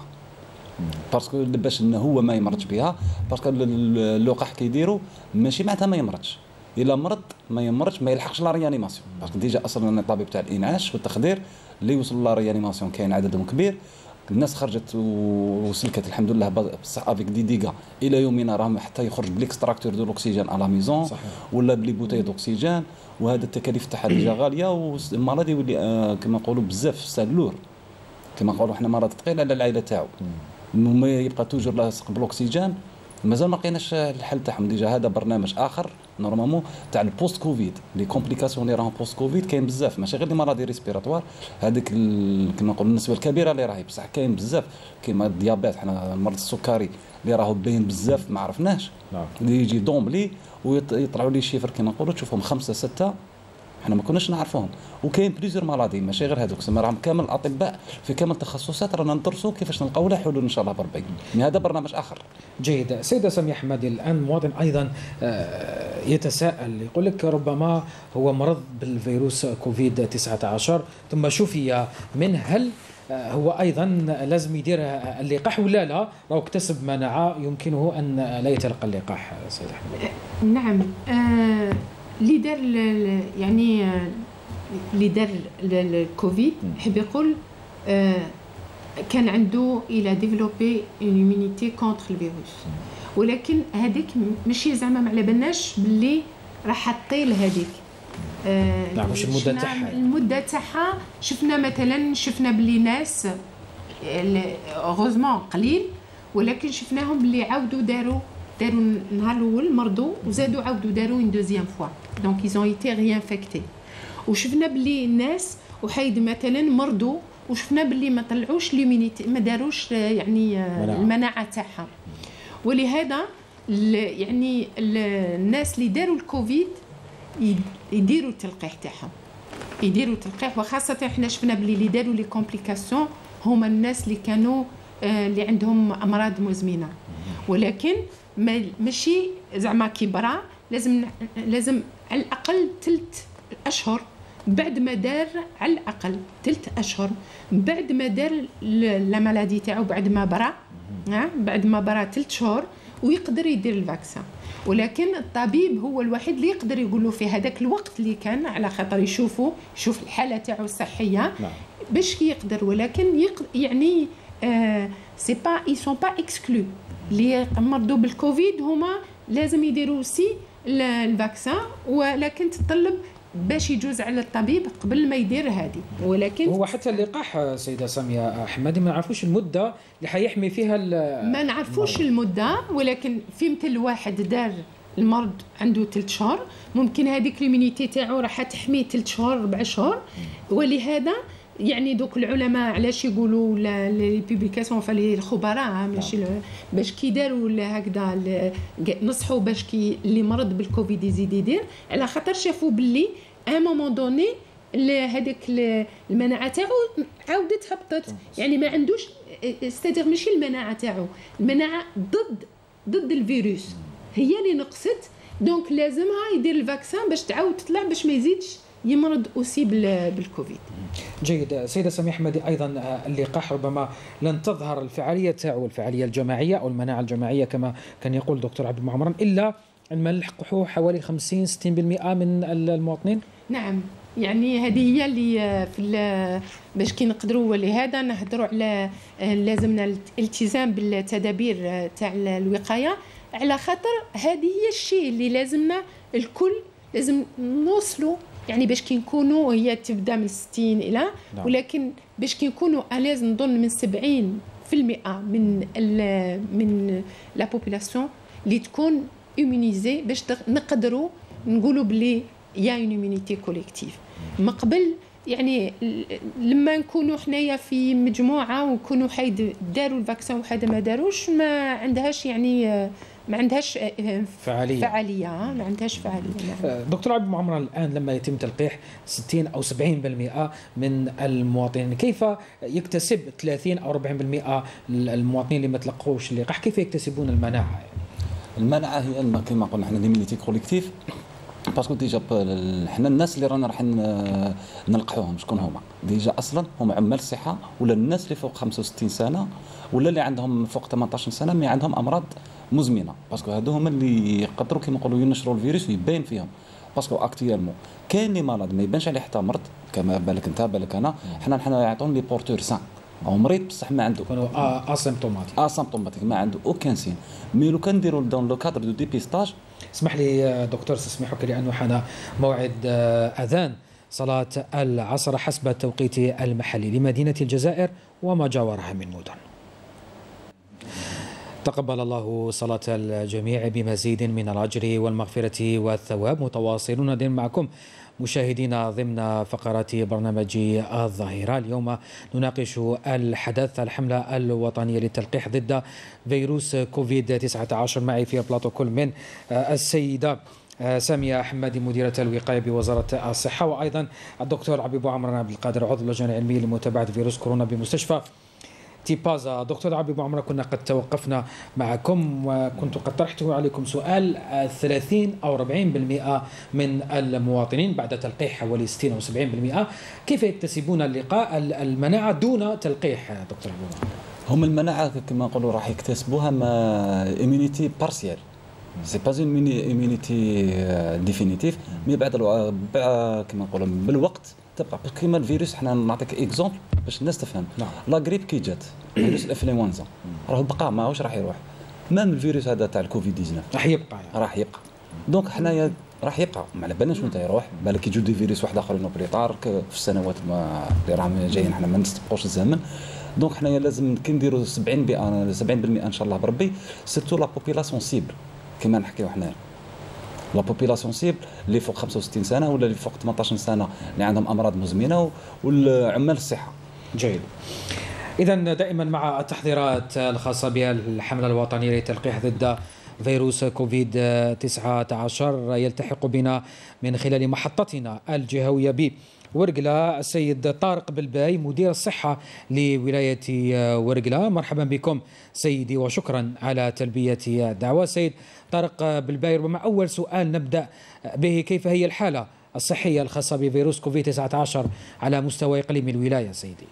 باسكو باش انه هو ما يمرضش بها. باسكو اللقاح كيديروا ماشي معناتها ما يمرضش، الا مرض ما يمرضش ما يلحقش لا ريانيماسيون، باسكو ديجا اصلا الطبيب تاع الانعاش والتخدير اللي وصل لا ريانيماسيون كاين عددهم كبير. الناس خرجت وسلكت الحمد لله بصح افيك دي ديغا الى يومنا راهم حتى يخرج بليكستراكتور دو لوكسيجين على ميزون ولا بلي بوتاي دوكسيجين، وهذا التكاليف تاعها ديجا غاليه، والمرض يولي كما نقولوا بزاف سالور، كما نقولوا حنا مرض ثقيل على العائله تاعو، ما يبقى توجور لاصق بالاكسجين. مازال ما لقيناش الحل تاعهم. ديجا هذا برنامج اخر نورمالمون تاع البوست كوفيد، لي كومبليكاسيون اللي راهم بوست كوفيد كاين بزاف، ماشي غير لي مرضي ريسبيراتوار هذيك كما نقولوا النسبه الكبيره اللي راهي، بصح كاين بزاف كيما الديابيت، حنا مرض السكري اللي راهو باين بزاف ما عرفناش، اللي يجي دومبلي ويطلعوا لي شيفر كما نقولوا تشوفهم 5 6 احنا ما كناش نعرفوهم. وكاين بليزيور مالادي ماشي غير هذوك، راهم كامل الاطباء في كامل التخصصات رانا ندرسوا كيفاش نلقاو له حلول ان شاء الله بربي. هذا برنامج اخر. جيد. سيدة سميح حمادي، الان مواطن ايضا يتساءل يقول لك ربما هو مرض بالفيروس كوفيد 19 ثم شفي منه، هل هو ايضا لازم يدير اللقاح ولا لا؟ لو اكتسب مناعه يمكنه ان لا يتلقى اللقاح سيدة حمادي؟ نعم. اللي دار يعني اللي دار الكوفيد حب يقول كان عنده الى ديفلوبي ايميونيتي كونتر الفيروس، ولكن هذيك ماشي زعما ما على بالناش باللي راح تطيل هذيك. نعم، مش المده تاعها. المده تاعها شفنا باللي ناس غوزمون قليل، ولكن شفناهم باللي عاودوا داروا النهار الاول مرضوا وزادوا عاودوا داروا اون دوزيام فوا، دونك ايزون ايتي ريانفيكتي. وشفنا باللي الناس وحيد مثلا مرضوا وشفنا باللي ما طلعوش ليمينيتي، ما داروش يعني المناعه تاعها. ولهذا يعني الناس اللي داروا الكوفيد يديروا التلقيح تاعهم، يديروا التلقيح. وخاصه احنا شفنا باللي اللي داروا لي كومبليكاسيون هما الناس اللي كانوا اللي عندهم امراض مزمنه، ولكن ماشي زعما كبرى، لازم على الاقل 3 أشهر بعد ما دار على الأقل 3 أشهر، بعد ما دار لا مالادي تاعو، بعد ما برا بعد ما برا 3 شهور ويقدر يدير الفاكسان. ولكن الطبيب هو الوحيد اللي يقدر يقول له في هذاك الوقت اللي كان، على خاطر يشوف الحالة تاعو الصحية باش يقدر. ولكن يعني سي با اي سون با اكسكلو اللي مرضوا بالكوفيد هما لازم يديروا سي الفاكسان، ولكن تطلب باش يجوز على الطبيب قبل ما يدير هذه. ولكن هو حتى اللقاح سيدة سامية حمادي ما نعرفوش المدة اللي حيحمي فيها ما نعرفوش المدة، ولكن في مثل واحد دار المرض عنده 3 شهور، ممكن هذيك الإيميونيتي تاعو راح تحميه 3 شهور 4 شهور. ولهذا يعني دوك العلماء علاش يقولوا لي بوبليكاسيون فالي الخبراء ماشي باش كي داروا هكذا نصحوا باش كي اللي مرض بالكوفيد يزيد يدير، على خاطر شافوا باللي ا مومون دوني هذيك المناعه تاعو عاودت هبطت. يعني ما عندوش استدر ماشي المناعه تاعو، المناعه ضد الفيروس هي اللي نقصت. دونك لازمها يدير الفاكسان باش تعاود تطلع باش ما يزيدش يمرض أصيب بالكوفيد. جيد. سيدة سامية حمادي، أيضا اللقاح ربما لن تظهر الفعالية تاعو، الفعالية الجماعية أو المناعة الجماعية كما كان يقول دكتور عبد المعمران، إلا أن ما نلحقوا حوالي 50-60% من المواطنين. نعم، يعني هذه هي اللي في باش كي نقدروا، ولهذا نهضروا على لازمنا الالتزام بالتدابير تاع الوقاية، على خاطر هذه هي الشيء اللي لازمنا الكل لازم نوصلوا. يعني باش كي نكونوا، هي تبدا من 60 الى ولكن باش كي نكونوا الاز نظن من 70% من لا بوبولاسيون اللي تكون ايمونيزي باش نقدروا نقولوا بلي يا اون ايمونيتي كوليكتيف. ما قبل يعني لما نكونوا حنايا في مجموعه ونكونوا حيد داروا الفاكسين وحدا ما داروش، ما عندهاش يعني ما عندهاش فعالية ما عندهاش فعالية. دكتور عبد المعمران، الآن لما يتم تلقيح 60 أو 70% من المواطنين، كيف يكتسب 30 أو 40% المواطنين اللي ما تلقوش اللقاح كيف يكتسبون المناعة؟ المناعة هي كما قلنا احنا ليميتي كوليكتيف، باسكو ديجا حنا الناس اللي رانا راح نلقحوهم شكون هما؟ ديجا اصلا هما عمال الصحه، ولا الناس اللي فوق 65 سنه، ولا اللي عندهم فوق 18 سنه مي عندهم امراض مزمنه، باسكو هادو هما اللي يقدروا كيما نقولوا ينشروا الفيروس ويبين فيهم. باسكو اكتيالمون كاين اللي مرض ما يبانش عليه حتى مرض، كما بالك انت بالك انا، حنا يعطون لي بورتور سان او مريض بصح ما عنده اسيمبتوماتيك ما عنده اوكان سين. مي لو كان نديروا دون لو كادر دو ديبيستاج. اسمح لي دكتور، تسمحك لأنه حان موعد أذان صلاة العصر حسب التوقيت المحلي لمدينة الجزائر وما جاورها من مدن. تقبل الله صلاة الجميع بمزيد من الأجر والمغفرة والثواب. متواصلون معكم مشاهدينا ضمن فقرات برنامج الظاهرة. اليوم نناقش الحدث الحملة الوطنية للتلقيح ضد فيروس كوفيد-19. معي في بلاطو من السيدة سامية حمادي مديرة الوقاية بوزارة الصحة، وأيضا الدكتور عبد المعمران عبد القادر عضو اللجنة العلمية لمتابعة فيروس كورونا بمستشفى تيبازا. دكتور عبد المعمران، كنا قد توقفنا معكم وكنت قد طرحت عليكم سؤال 30 أو 40% من المواطنين بعد تلقيح حوالي 60 أو 70% كيف يكتسبون اللقاح المناعة دون تلقيح دكتور عبد المعمران؟ هم المناعة كما نقولوا راح يكتسبوها إيميونيتي بارسيال، سي با اون إيميونيتي ديفينيتيف، مي بعد كما نقولوا بالوقت تبقى كيما الفيروس. حنا نعطيك اكزومبل باش الناس تفهم. لا غريب كي جات فيروس الانفلونزا راه بقى ماهوش راح يروح، مام الفيروس هذا تاع الكوفيد 19 راح يبقى دونك حنايا راح يبقى، ما على بالناش متى يروح، بالك يجوا دي فيروس واحد اخر نوبريطار في السنوات اللي راهم جايين، حنا ما نستبقوش الزمن. دونك حنايا لازم كي نديروا 70% ان شاء الله بربي، سيرتو لا بوبيلاسيون سيبل كما نحكيو حنايا، لا بوبيلاسيون سيبل اللي فوق 65 سنه ولا اللي فوق 18 سنه اللي عندهم امراض مزمنه والعمال الصحه. جيد. إذن دائما مع التحذيرات الخاصة بالحملة الوطنية للتلقيح ضد فيروس كوفيد-19 يلتحق بنا من خلال محطتنا الجهوية بورقلة السيد طارق بلباي مدير الصحة لولاية ورقلة. مرحبا بكم سيدي وشكرا على تلبية الدعوة. سيد طارق بلباي، ربما أول سؤال نبدأ به، كيف هي الحالة الصحية الخاصة بفيروس كوفيد-19 على مستوى إقليم الولاية سيدي؟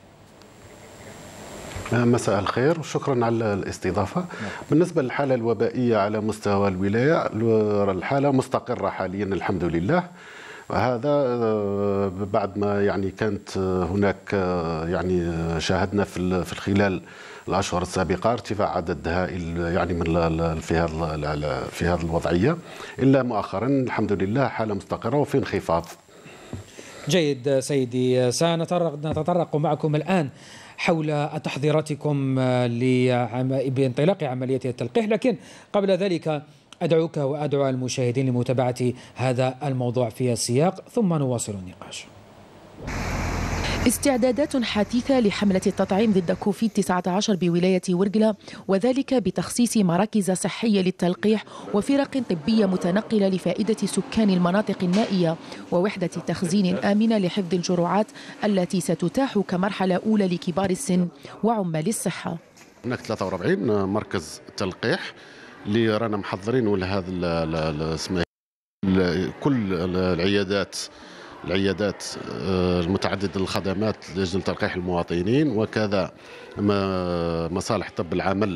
مساء الخير وشكرا على الاستضافة. بالنسبة للحالة الوبائية على مستوى الولاية، الحالة مستقرة حاليا الحمد لله. هذا بعد ما يعني كانت هناك يعني شاهدنا في خلال الأشهر السابقة ارتفاع عدد هائل يعني من في هذه الوضعية، إلا مؤخرا الحمد لله حالة مستقرة وفي انخفاض. جيد سيدي، سنتطرق معكم الآن حول تحضيراتكم بانطلاق عملية التلقيح، لكن قبل ذلك أدعوك وأدعو المشاهدين لمتابعة هذا الموضوع في السياق ثم نواصل النقاش. استعدادات حثيثة لحملة التطعيم ضد كوفيد-19 بولاية ورقلة، وذلك بتخصيص مراكز صحية للتلقيح وفرق طبية متنقلة لفائدة سكان المناطق النائية، ووحدة تخزين آمنة لحفظ الجرعات التي ستتاح كمرحلة أولى لكبار السن وعمال الصحة. هناك 43 مركز تلقيح اللي رانا محضرين لهذا كل العيادات المتعددة الخدمات لأجل تلقيح المواطنين، وكذا مصالح طب العمل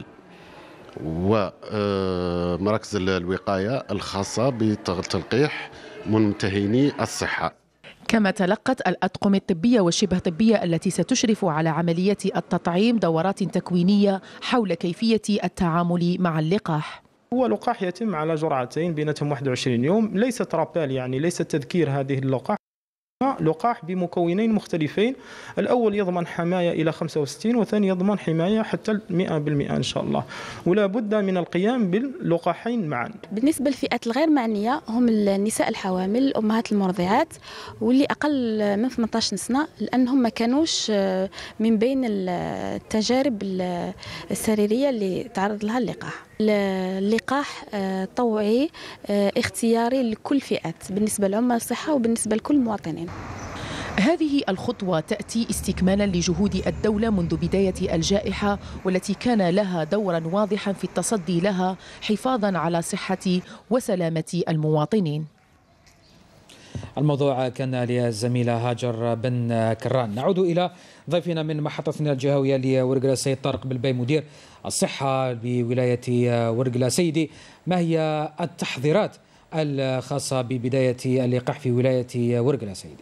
ومراكز الوقاية الخاصة بتلقيح منتهيني الصحة. كما تلقت الأطقم الطبية والشبه طبية التي ستشرف على عملية التطعيم دورات تكوينية حول كيفية التعامل مع اللقاح. هو لقاح يتم على جرعتين بينتهم 21 يوم، ليست رابال يعني ليست تذكير هذه اللقاح، لقاح بمكونين مختلفين. الأول يضمن حماية إلى 65 والثاني يضمن حماية حتى 100% إن شاء الله، ولا بد من القيام باللقاحين معا. بالنسبة للفئات الغير معنية هم النساء الحوامل، الأمهات المرضعات، واللي أقل من 18 سنة، لأنهم ما كانوش من بين التجارب السريرية اللي تعرض لها اللقاح. اللقاح طوعي اختياري لكل فئات بالنسبة لعمال الصحة وبالنسبة لكل المواطنين. هذه الخطوة تأتي استكمالا لجهود الدولة منذ بداية الجائحة، والتي كان لها دورا واضحا في التصدي لها حفاظا على صحة وسلامة المواطنين. الموضوع كان للزميلة هاجر بن كران. نعود إلى ضيفنا من محطتنا الجهوية لورقلة السيد طارق بلبي مدير الصحة بولاية ورقلة. سيدي، ما هي التحضيرات الخاصة ببداية اللقاح في ولاية ورقلة سيدي؟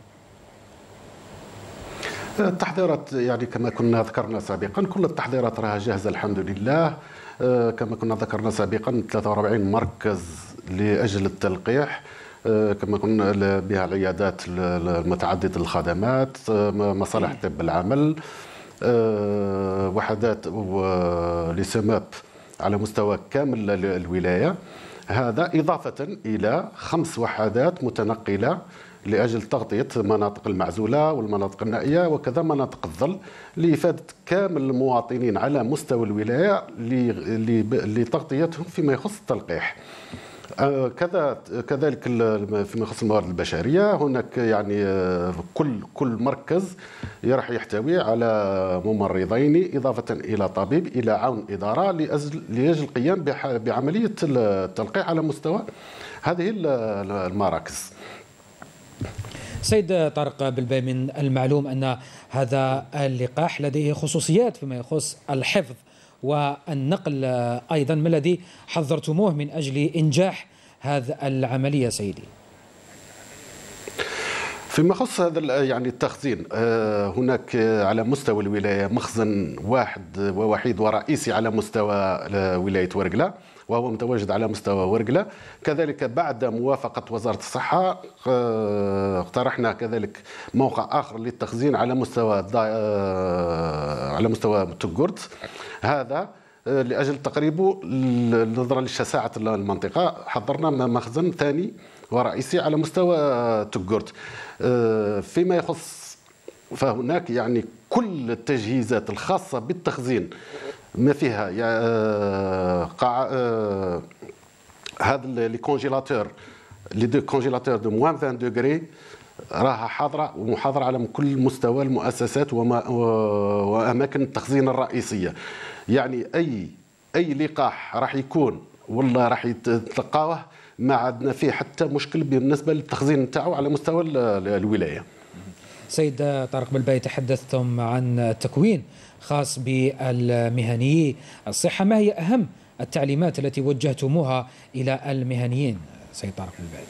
التحضيرات يعني كما كنا ذكرنا سابقا كل التحضيرات راها جاهزة الحمد لله. كما كنا ذكرنا سابقا 43 مركز لأجل التلقيح، كما قلنا بها العيادات المتعددة الخدمات، مصالح طب العمل، وحدات لسماب على مستوى كامل الولاية. هذا إضافة إلى 5 وحدات متنقلة لأجل تغطية مناطق المعزولة والمناطق النائية وكذا مناطق الظل لإفادة كامل المواطنين على مستوى الولاية لتغطيتهم فيما يخص التلقيح. كذلك فيما يخص الموارد البشريه هناك يعني كل مركز راح يحتوي على ممرضين اضافه الى طبيب الى عون اداره لاجل القيام بعمليه التلقيح على مستوى هذه المراكز. سيد طارق بلبي، من المعلوم ان هذا اللقاح لديه خصوصيات فيما يخص الحفظ والنقل أيضا، ما الذي حضرتموه من أجل إنجاح هذه العملية سيدي؟ فيما يخص هذا يعني التخزين، هناك على مستوى الولاية مخزن واحد ووحيد ورئيسي على مستوى ولاية ورقلة، وهو متواجد على مستوى ورقلة. كذلك بعد موافقة وزارة الصحة اقترحنا كذلك موقع آخر للتخزين على مستوى تقرد، هذا لأجل تقريبه نظرا لشساعة المنطقة حضرنا مخزن ثاني ورئيسي على مستوى تقرد. فيما يخص فهناك يعني كل التجهيزات الخاصة بالتخزين ما فيها هذا لي كونجيلاتور دو موان 20 دوغري راها حاضره ومحاضره على كل مستوى المؤسسات واماكن التخزين الرئيسيه. يعني اي لقاح راح يكون والله راح يتلقاوه ما عندنا فيه حتى مشكل بالنسبه للتخزين نتاعو على مستوى الولايه. سيد طارق بلباي، تحدثتم عن تكوين خاص بالمهنيي الصحة، ما هي أهم التعليمات التي وجهتموها إلى المهنيين سيد طارق بلباي؟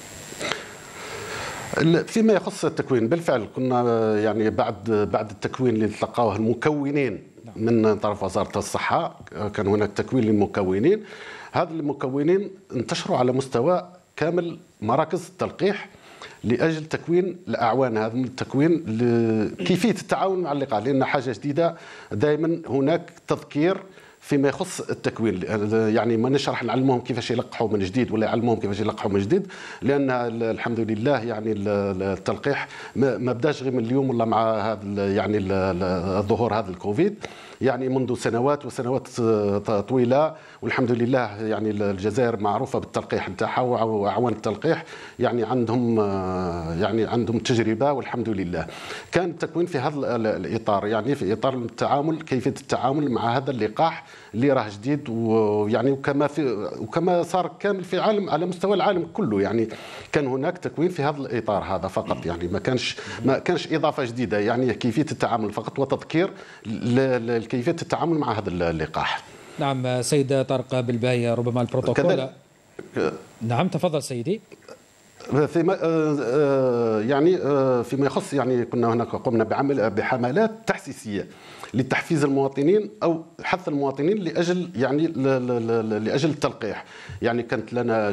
فيما يخص التكوين بالفعل كنا يعني بعد التكوين اللي تلقاوه المكونين من طرف وزارة الصحة، كان هناك تكوين للمكونين. هذا المكونين انتشروا على مستوى كامل مراكز التلقيح لأجل تكوين الأعوان، هذا التكوين كيفية التعاون مع اللقاح، لأن حاجة جديدة دائما هناك تذكير فيما يخص التكوين، يعني ما نشرح نعلمهم كيفاش يلقحوا من جديد ولا يعلمهم كيفاش يلقحوا من جديد، لأن الحمد لله يعني التلقيح ما بداش غير من اليوم ولا مع هذا يعني ظهور هذا الكوفيد، يعني منذ سنوات وسنوات طويله، والحمد لله يعني الجزائر معروفه بالتلقيح نتاعها واعوان التلقيح، يعني عندهم تجربه والحمد لله. كان التكوين في هذا الاطار، يعني في اطار التعامل، كيفيه التعامل مع هذا اللقاح اللي راه جديد، ويعني وكما صار كامل في العالم على مستوى العالم كله، يعني كان هناك تكوين في هذا الاطار هذا فقط، يعني ما كانش اضافه جديده، يعني كيفيه التعامل فقط وتذكير كيفية التعامل مع هذا اللقاح. نعم سيد طارق بلباي، ربما البروتوكول. نعم تفضل سيدي. فيما فيما يخص، يعني كنا هناك قمنا بحملات تحسيسية لتحفيز المواطنين او حث المواطنين لاجل لاجل التلقيح، يعني كانت لنا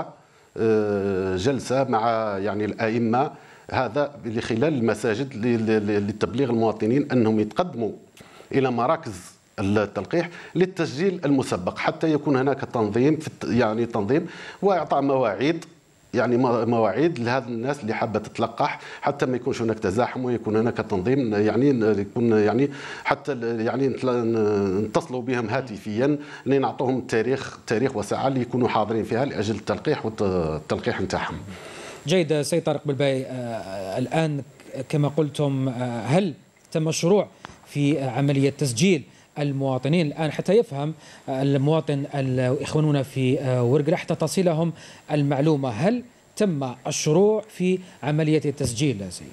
جلسة مع يعني الائمة، هذا خلال المساجد لتبليغ المواطنين انهم يتقدموا الى مراكز التلقيح للتسجيل المسبق، حتى يكون هناك تنظيم واعطاء مواعيد، يعني مواعيد لهذا الناس اللي حابه تتلقح، حتى ما يكونش هناك تزاحم ويكون هناك تنظيم، يعني يكون يعني حتى يعني نتصلوا بهم هاتفيا لنعطوهم تاريخ وساعه اللي يكونوا حاضرين فيها لاجل التلقيح والتلقيح نتاعهم. جيد سيد طارق بلباي، الان كما قلتم هل تم مشروع في عملية تسجيل المواطنين الآن حتى يفهم المواطن إخواننا في ورقلة حتى تصلهم المعلومة، هل تم الشروع في عملية التسجيل سيدي؟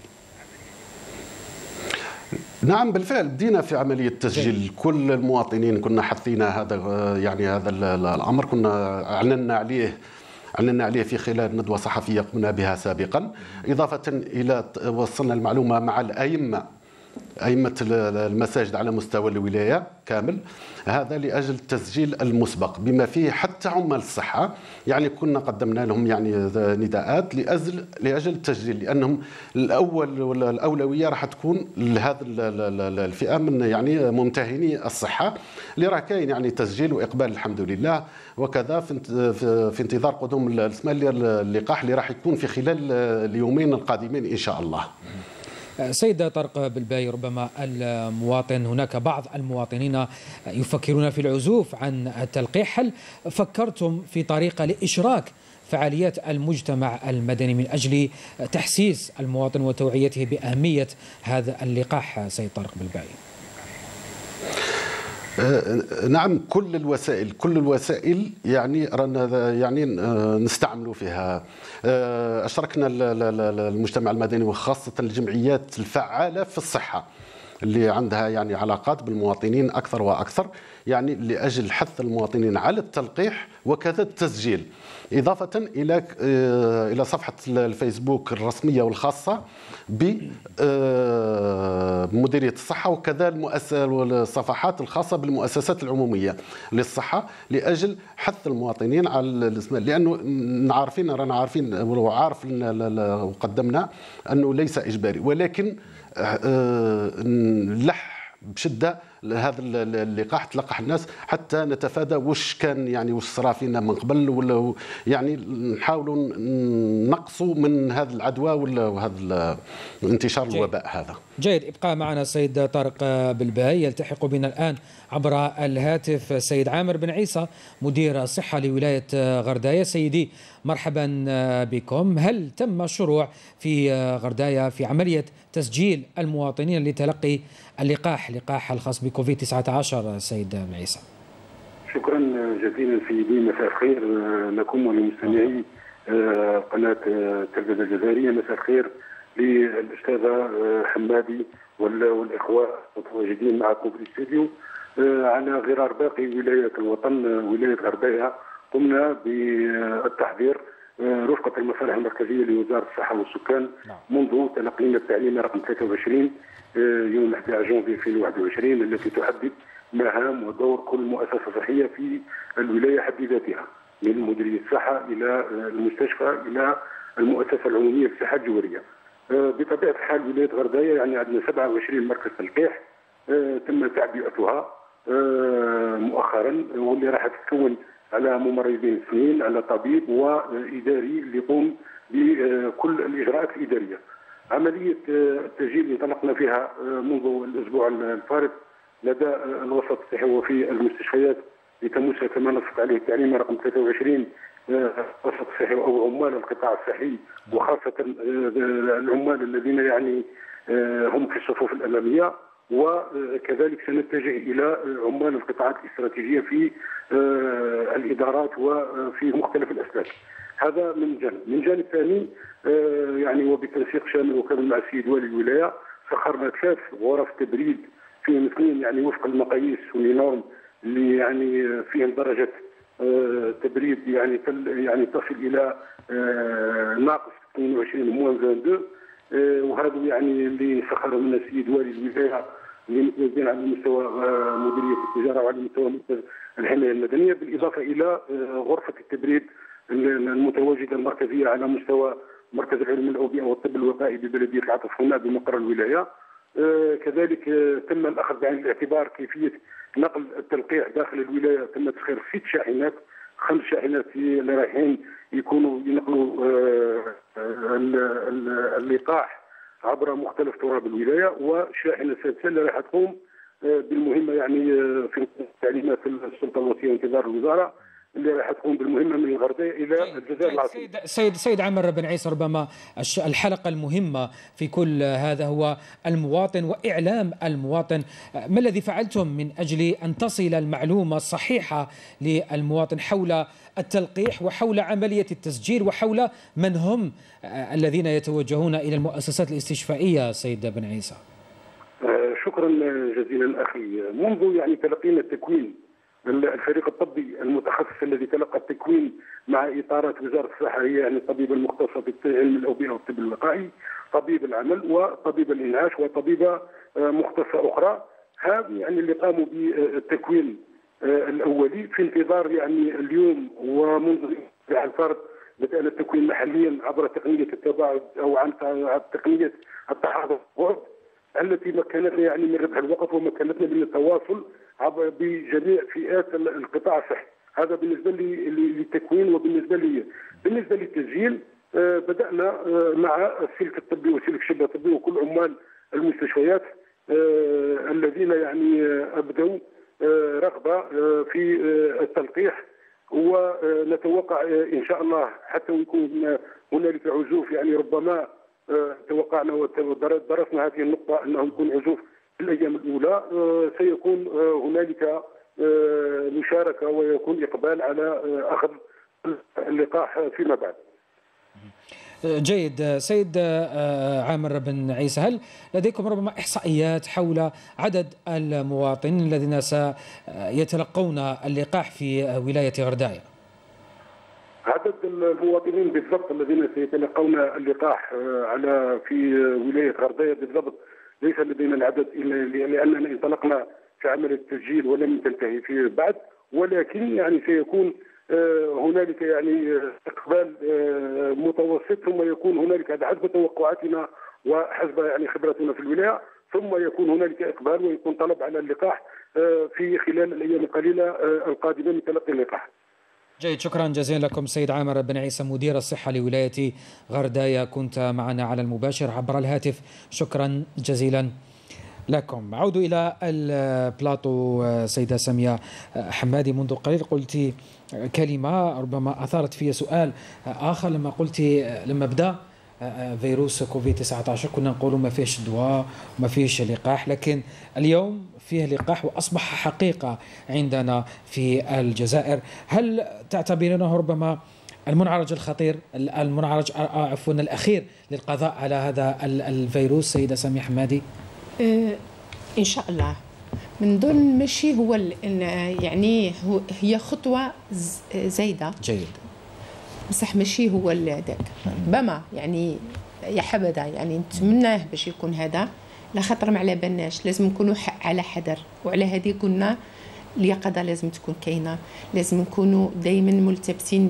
نعم بالفعل بدينا في عملية تسجيل كل المواطنين، كنا حثينا هذا يعني هذا الأمر، كنا أعلنا عليه في خلال ندوة صحفية قمنا بها سابقا، إضافة إلى وصلنا المعلومة مع أئمة المساجد على مستوى الولاية كامل، هذا لأجل التسجيل المسبق بما فيه حتى عمال الصحة، يعني كنا قدمنا لهم يعني نداءات لأجل التسجيل، لأنهم الأولوية راح تكون لهذا الفئة من يعني ممتهني الصحة اللي راه كاين يعني تسجيل وإقبال الحمد لله، وكذا في انتظار قدوم اللقاح اللي راح يكون في خلال اليومين القادمين إن شاء الله. سيد طارق بلباي، ربما المواطن، هناك بعض المواطنين يفكرون في العزوف عن التلقيح، هل فكرتم في طريقة لإشراك فعاليات المجتمع المدني من أجل تحسيس المواطن وتوعيته بأهمية هذا اللقاح سيد طارق بلباي؟ نعم كل الوسائل يعني رانا يعني نستعملوا فيها، أشركنا المجتمع المدني وخاصة الجمعيات الفعالة في الصحة اللي عندها يعني علاقات بالمواطنين أكثر وأكثر، يعني لأجل حث المواطنين على التلقيح وكذا التسجيل، إضافة إلى صفحة الفيسبوك الرسمية والخاصة بمديرية الصحة، وكذا والصفحات الخاصة بالمؤسسات العمومية للصحة لأجل حث المواطنين على لأنه رانا عارفين وعارف وقدمنا أنه ليس إجباري، ولكن نلح بشدة هذا اللقاح تلقح الناس حتى نتفادى واش كان يعني واش صرا فينا من قبل، ولا يعني نحاولوا نقصوا من هذه العدوى وهذا انتشار الوباء هذا. جيد، ابقى معنا السيد طارق بلباي. يلتحق بنا الآن عبر الهاتف السيد عامر بن عيسى مدير الصحة لولاية غرداية. سيدي مرحبا بكم. هل تم الشروع في غرداية في عملية تسجيل المواطنين لتلقي اللقاح الخاص بكوفيد 19 سيد بن عيسى؟ شكرا جزيلا سيدي. مساء الخير لكم ولمستمعي قناة التلفزة الجزائرية. مساء الخير للأستاذة حمادي والإخوة المتواجدين معكم في الاستديو. على غرار باقي ولايات الوطن ولاية غرداية قمنا بالتحضير رفقة المصالح المركزية لوزارة الصحة والسكان منذ تلقينا التعليمة رقم 23 يوم 11 جونفي 2021 التي تحدد مهام ودور كل مؤسسة صحية في الولاية حد ذاتها، من مديرية الصحة إلى المستشفى إلى المؤسسة العمومية للصحة الجوارية. بطبيعة الحال ولاية غرداية يعني عندنا 27 مركز تلقيح تم تعبئتها مؤخرا، واللي راح تتكون على ممرضين سنين، على طبيب وإداري اللي يقوم بكل الإجراءات الإدارية. عملية التسجيل انطلقنا فيها منذ الأسبوع الفارط لدى الوسط الصحي وفي المستشفيات لتمسها كما نصت عليه التعليمة رقم 23 الوسط الصحي أو عمال القطاع الصحي، وخاصة العمال الذين يعني هم في الصفوف الأمامية، وكذلك سنتجه إلى عمال القطاعات الاستراتيجية في الإدارات وفي مختلف الأسلاك. هذا من جانب. من جانب ثاني يعني وبتنسيق شامل وكامل مع السيد والي الولاية سخرنا 3 غرف تبريد فيهم 2 يعني وفق المقاييس والنورم اللي يعني فيهم درجة تبريد يعني تصل إلى ناقص 22 موان 22، وهذا يعني اللي سخره من السيد والي الولاية اللي متواجدين على مستوى مديرية التجارة وعلى مستوى مركز الحماية المدنية، بالإضافة إلى غرفة التبريد المتواجدة المركزية على مستوى مركز العلوم الأوبئة والطب الوقائي ببلدية العطف هنا بمقر الولاية. كذلك تم الأخذ بعين الاعتبار كيفية نقل التلقيح داخل الولاية. تم تسخير 6 شاحنات، 5 شاحنات اللي رايحين يكونوا ينقلوا اللقاح عبر مختلف تراب الولاية، وشاحنة سادسة اللي راح تقوم بالمهمة يعني في تعليمات السلطة الوطنية وانتظار الوزارة اللي راح تقوم بالمهمة من الغرداء إلى الجزائر العاصمة. سيد عامر بن عيسى، ربما الحلقة المهمة في كل هذا هو المواطن وإعلام المواطن. ما الذي فعلتم من أجل أن تصل المعلومة الصحيحة للمواطن حول التلقيح وحول عملية التسجيل وحول من هم الذين يتوجهون إلى المؤسسات الاستشفائية؟ سيد بن عيسى. شكرا جزيلا أخي. منذ يعني تلقينا التكوين الفريق الطبي المتخصص الذي تلقى التكوين مع اطارات وزاره الصحه، هي يعني الطبيب المختص في علم الاوبئه والطب الوقائي، طبيب العمل وطبيب الانعاش وطبيبه مختصه اخرى، هذا يعني اللي قاموا بالتكوين الاولي في انتظار يعني اليوم. ومنذ الفرد بدانا التكوين محليا عبر تقنيه التباعد او عن تقنيه التحاضر التي مكنتنا يعني من ربح الوقت ومكنتنا من التواصل بجميع فئات القطاع الصحي. هذا بالنسبه للتكوين. وبالنسبه للتسجيل بدانا مع السلك الطبي وسلك شبه الطبي وكل عمال المستشفيات الذين يعني ابدوا رغبه في التلقيح، ونتوقع ان شاء الله حتى يكون هنالك عزوف. يعني ربما توقعنا ودرسنا هذه النقطه انه يكون عزوف في الايام الاولى، سيكون هنالك مشاركه ويكون اقبال على اخذ اللقاح فيما بعد. جيد. سيد عامر بن عيسى، هل لديكم ربما إحصائيات حول عدد المواطنين الذين سيتلقون اللقاح في ولاية غرداية؟ عدد المواطنين بالضبط الذين سيتلقون اللقاح في ولاية غرداية بالضبط ليس لدينا العدد لأننا انطلقنا في عمل التسجيل ولم تنتهي فيه بعد، ولكن يعني سيكون هنالك يعني اقبال متوسط، ثم يكون هنالك حسب توقعاتنا وحسب يعني خبرتنا في الولايه، ثم يكون هنالك اقبال ويكون طلب على اللقاح في خلال الايام القليله القادمه من تلقي اللقاح. جيد، شكرا جزيلا لكم سيد عامر بن عيسى مدير الصحة لولاية غرداية، كنت معنا على المباشر عبر الهاتف. شكرا جزيلا لكم. عودوا إلى البلاطو. سيدة سامية حمادي، منذ قليل قلت كلمة ربما أثارت في سؤال آخر لما قلت لما بدأ فيروس كوفيد 19 كنا نقولوا ما فيش دواء وما فيش لقاح، لكن اليوم فيه لقاح وأصبح حقيقة عندنا في الجزائر. هل تعتبرينه ربما المنعرج الخطير، المنعرج عفوا الأخير للقضاء على هذا الفيروس سيدة سميحة حمادي؟ إن شاء الله. من ضمن ماشي هو يعني هي خطوة زايدة جيد، بصح ماشي هو ذاك ربما يعني يا حبذا يعني نتمناه باش يكون هذا، لا خاطر ما على بالناش، لازم نكونوا على حذر. وعلى هذه قلنا اليقظة لازم تكون كاينه، لازم نكونوا دائما ملتبسين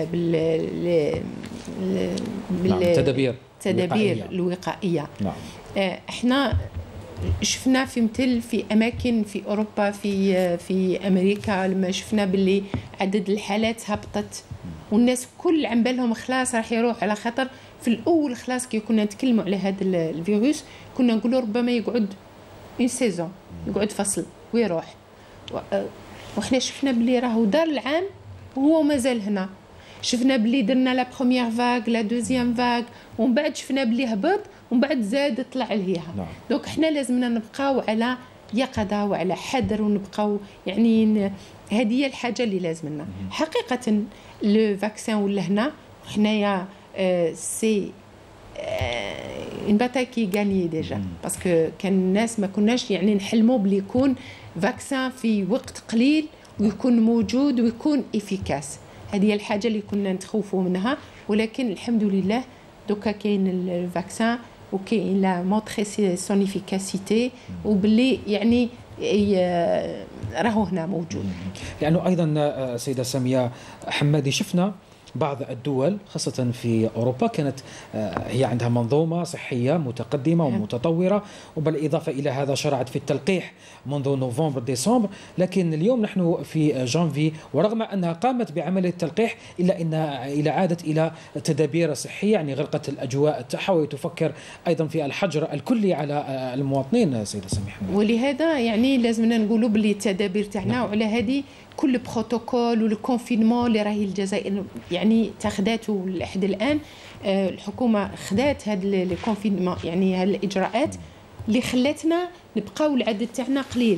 بالتدابير الوقائيه. نعم. احنا شفنا في مثل في اماكن في اوروبا في امريكا لما شفنا باللي عدد الحالات هبطت والناس كل عم بالهم خلاص راح يروح، على خاطر في الاول خلاص كي كنا نتكلموا على هذا الفيروس كنا نقولوا ربما يقعد اون سيزون، يقعد فصل ويروح، وحنا شفنا باللي راهو دار العام وهو مازال هنا. شفنا باللي درنا لا بروميير فاغ لا دوزيام فاغ ومن بعد شفنا باللي هبط ومن بعد زاد طلع لهيها. دونك حنا لازمنا نبقاو على يقظه وعلى حذر ونبقاو يعني هذه هي الحاجه اللي لازمنا حقيقه. لو فاكسين ولا هنا حنايا سي اون باتاي كي غاني ديجا، باسكو كان الناس ما كناش يعني نحلموا بلي يكون فاكسين في وقت قليل ويكون موجود ويكون افيكاس. هذه هي الحاجه اللي كنا نتخوفوا منها، ولكن الحمد لله دوكا كاين الفاكسين وكاين لا مونطري سون افيكاسيتي وبلي يعني راهو هنا موجود. لانه ايضا سيده سميحه حمادي شفنا بعض الدول خاصة في أوروبا كانت هي عندها منظومة صحية متقدمة ومتطورة، وبالإضافة إلى هذا شرعت في التلقيح منذ نوفمبر ديسمبر، لكن اليوم نحن في جانفي ورغم أنها قامت بعملية التلقيح إلا أنها عادت إلى تدابير صحية، يعني غلقت الأجواء تاعها وتفكر أيضا في الحجر الكلي على المواطنين سيدة سميحة. ولهذا يعني لازمنا نقولوا باللي التدابير تاعنا وعلى هذه كل بروتوكول والكونفينمون اللي راهي الجزائر يعني تاخذاته لحد الان. الحكومه خذات هذا الكونفينمون يعني هذه الاجراءات اللي خلاتنا نبقاو العدد تاعنا قليل.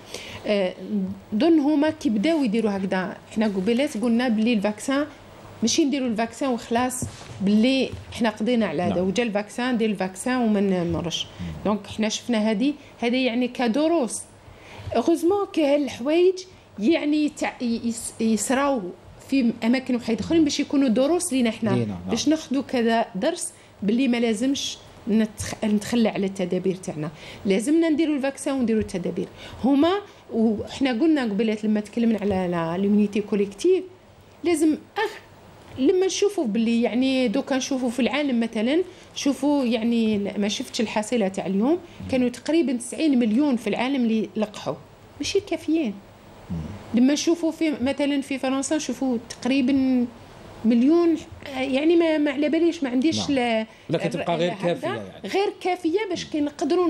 ظن هما كي بداو يديروا هكذا، احنا قبيلات قلنا باللي الفاكسان ماشي نديروا الفاكسان وخلاص باللي احنا قضينا على هذا وجا الفاكسان ندير الفاكسان وما نمرش. دونك احنا شفنا هذه يعني كدروس. غوزمون كهالحوايج يعني يسراو في اماكن وحيد اخرين باش يكونوا دروس لينا احنا باش ناخذوا كذا درس باللي ما لازمش نتخلى على التدابير تاعنا، لازمنا نديروا الفاكسين ونديروا التدابير هما. وحنا قلنا قبيلات لما تكلمنا على ليمونيتي كوليكتيف لازم لما نشوفوا باللي يعني دوكا نشوفوا في العالم مثلا، شوفوا يعني ما شفتش الحصيله تاع اليوم كانوا تقريبا 90 مليون في العالم اللي لقحوا، ماشي كافيين. لما نشوفوا في مثلا في فرنسا نشوفوا تقريبا مليون، يعني ما على باليش ما عنديش لكن تبقى غير كافيه يعني. غير كافيه باش كي نقدروا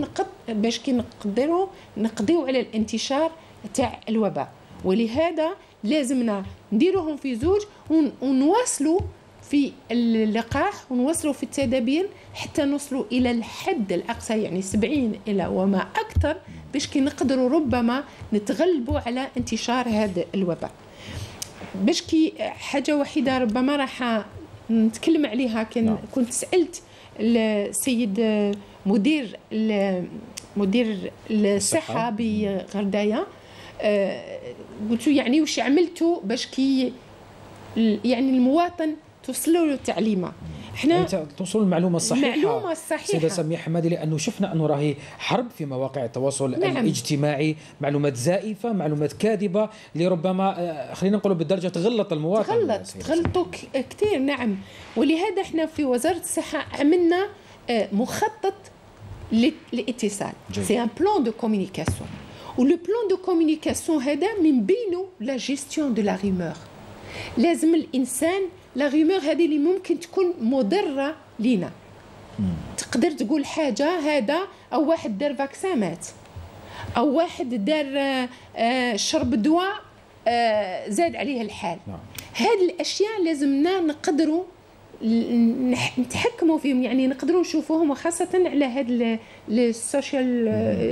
نقضيو على الانتشار تاع الوباء. ولهذا لازمنا نديروهم في زوج ونواصلوا في اللقاح ونوصلوا في التدابير حتى نوصلوا الى الحد الاقصى يعني 70 الى وما اكثر باش كي نقدروا ربما نتغلبوا على انتشار هذا الوباء. باش كي حاجه وحيده ربما راح نتكلم عليها، كنت سالت السيد مدير الصحه بغردايه، قلت يعني واش عملتوا باش كي يعني المواطن توصلوا له التعليمه. احنا توصل المعلومه الصحيحه سيدة سميحة حمادي، لانه شفنا انه راهي حرب في مواقع التواصل الاجتماعي، معلومات زائفه، معلومات كاذبه اللي ربما خلينا نقولوا بالدرجه تغلط المواطن. تغلطوا كثير. نعم. ولهذا احنا في وزاره الصحه عملنا مخطط للاتصال، سي ان بلان دو كومونيكاسيون. ولو بلان دو كومونيكاسيون هذا من بينه لا جيستيون دو لا ريمور. لازم الانسان لا ريمور هذه اللي ممكن تكون مضره لينا، تقدر تقول حاجه هذا او واحد دار فاكسان مات، او واحد دار شرب دواء زاد عليه الحال. هذه الاشياء لازمنا نقدروا نتحكموا فيهم، يعني نقدروا نشوفوهم، وخاصه على هذا السوشيال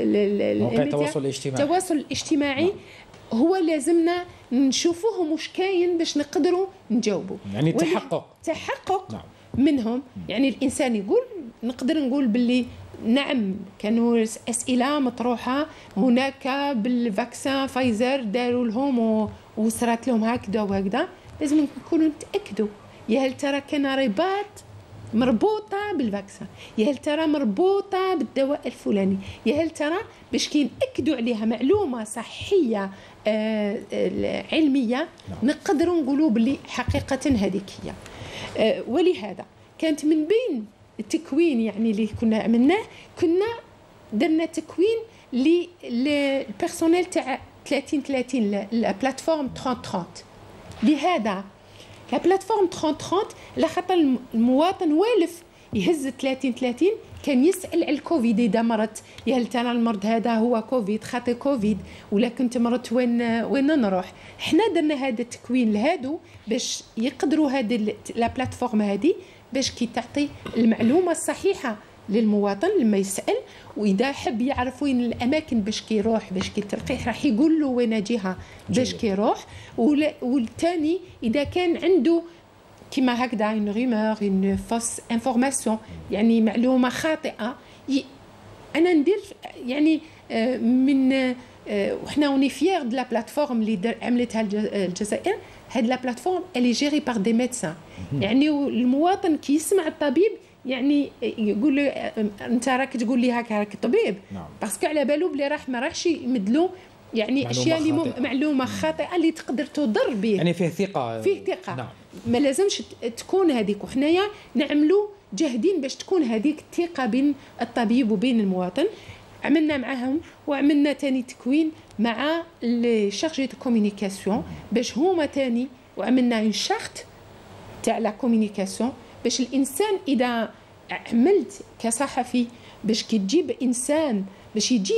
التواصل الاجتماعي. هو لازمنا نشوفوهم واش كاين باش نقدروا نجاوبوا، يعني تحقق منهم. يعني الانسان يقول، نقدر نقول باللي نعم كانوا اسئله مطروحه هناك بالفاكسان فايزر داروا لهم وصرات لهم هكذا وهكذا، لازم نكونوا نتاكدوا يا هل ترى كان رباط مربوطه بالفاكسان، يا هل ترى مربوطه بالدواء الفلاني، يا هل ترى باش كي ناكدوا عليها معلومه صحيه علميه نقدروا نقولوا باللي حقيقه هذيك هي. ولهذا كانت من بين التكوين يعني اللي كنا عملناه، كنا درنا تكوين للبيرسونيل تاع 30-30 البلاتفورم 30-30. لهذا لا بلاتفورم 30-30 لخاطر المواطن والف يهز 30-30 كان يسأل على الكوفيد، إذا مرضت يا هل ترى المرض هذا هو كوفيد خاطر كوفيد، ولا كنت مرضت وين نروح. احنا درنا هذا التكوين لهادو باش يقدروا هذه لا بلاتفورم هذه باش كي تعطي المعلومة الصحيحة للمواطن لما يسأل، وإذا حب يعرف وين الأماكن باش كيروح باش كيتلقيه راح يقول له وين جهة باش كيروح. والثاني إذا كان عنده كما هكذا une rumeur une fausse information يعني معلومة خاطئة، أنا ندير يعني من وحنا وني فيير دو لا بلاتفورم اللي عملتها الجزائر. هاد لا بلاتفورم اللي جيري بار دي ميدسان، يعني المواطن كي يسمع الطبيب يعني يقول له انت راك تقول لي هكا راك طبيب، باسكو على بالو بلي ما راحش يمدلو يعني اشياء اللي معلومه خاطئه اللي تقدر تضر به، يعني فيه ثقه. نعم. ما لازمش تكون هذيك، وحنايا نعملوا جاهدين باش تكون هذيك الثقه بين الطبيب وبين المواطن. عملنا معهم وعملنا تاني تكوين مع لي شارجي دو كومونيكاسيون باش هما تاني، وعملنا اون شارت تاع لا كومونيكاسيون باش الانسان اذا عملت كصحفي باش كي تجيب انسان باش يجي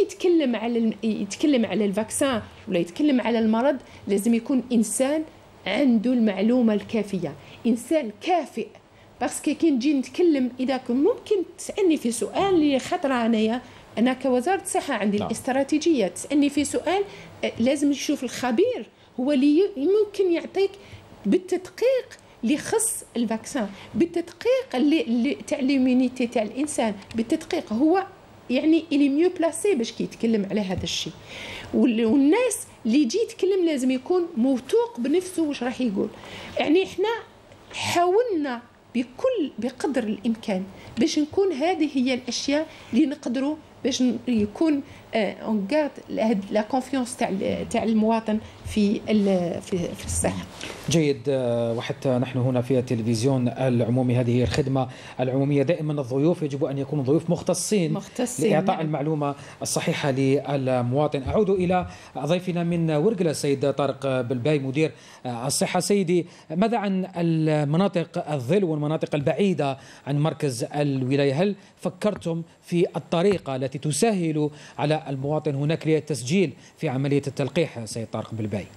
يتكلم على الفاكسان ولا يتكلم على المرض، لازم يكون انسان عنده المعلومه الكافيه، انسان كافئ. باسكو كي نجي نتكلم اذا كنت ممكن تسالني في سؤال اللي خطره انا كوزاره الصحه عندي الاستراتيجيه، تسالني في سؤال لازم نشوف الخبير هو اللي ممكن يعطيك بالتدقيق اللي يخص الفاكسان، بالتدقيق اللي تاع ليمونيتي تاع الانسان، بالتدقيق هو يعني اللي ميو بلاسي باش كيتكلم على هذا الشيء. والناس اللي يجي يتكلم لازم يكون موثوق بنفسه واش راح يقول. يعني احنا حاولنا بقدر الامكان باش نكون هذه هي الاشياء اللي نقدروا باش يكون اون غارد لا كونفيونس تاع المواطن في الصحه. جيد. وحتى نحن هنا في التلفزيون العمومي هذه هي الخدمه العموميه، دائما الضيوف يجب ان يكونوا ضيوف مختصين لاعطاء المعلومه الصحيحه للمواطن. اعود الى ضيفنا من ورقله السيد طارق بلباي مدير الصحه. سيدي، ماذا عن المناطق الظل والمناطق البعيده عن مركز الولايه؟ هل فكرتم في الطريقه التي تسهل على المواطن هناك للتسجيل في عمليه التلقيح سيد طارق بلباي؟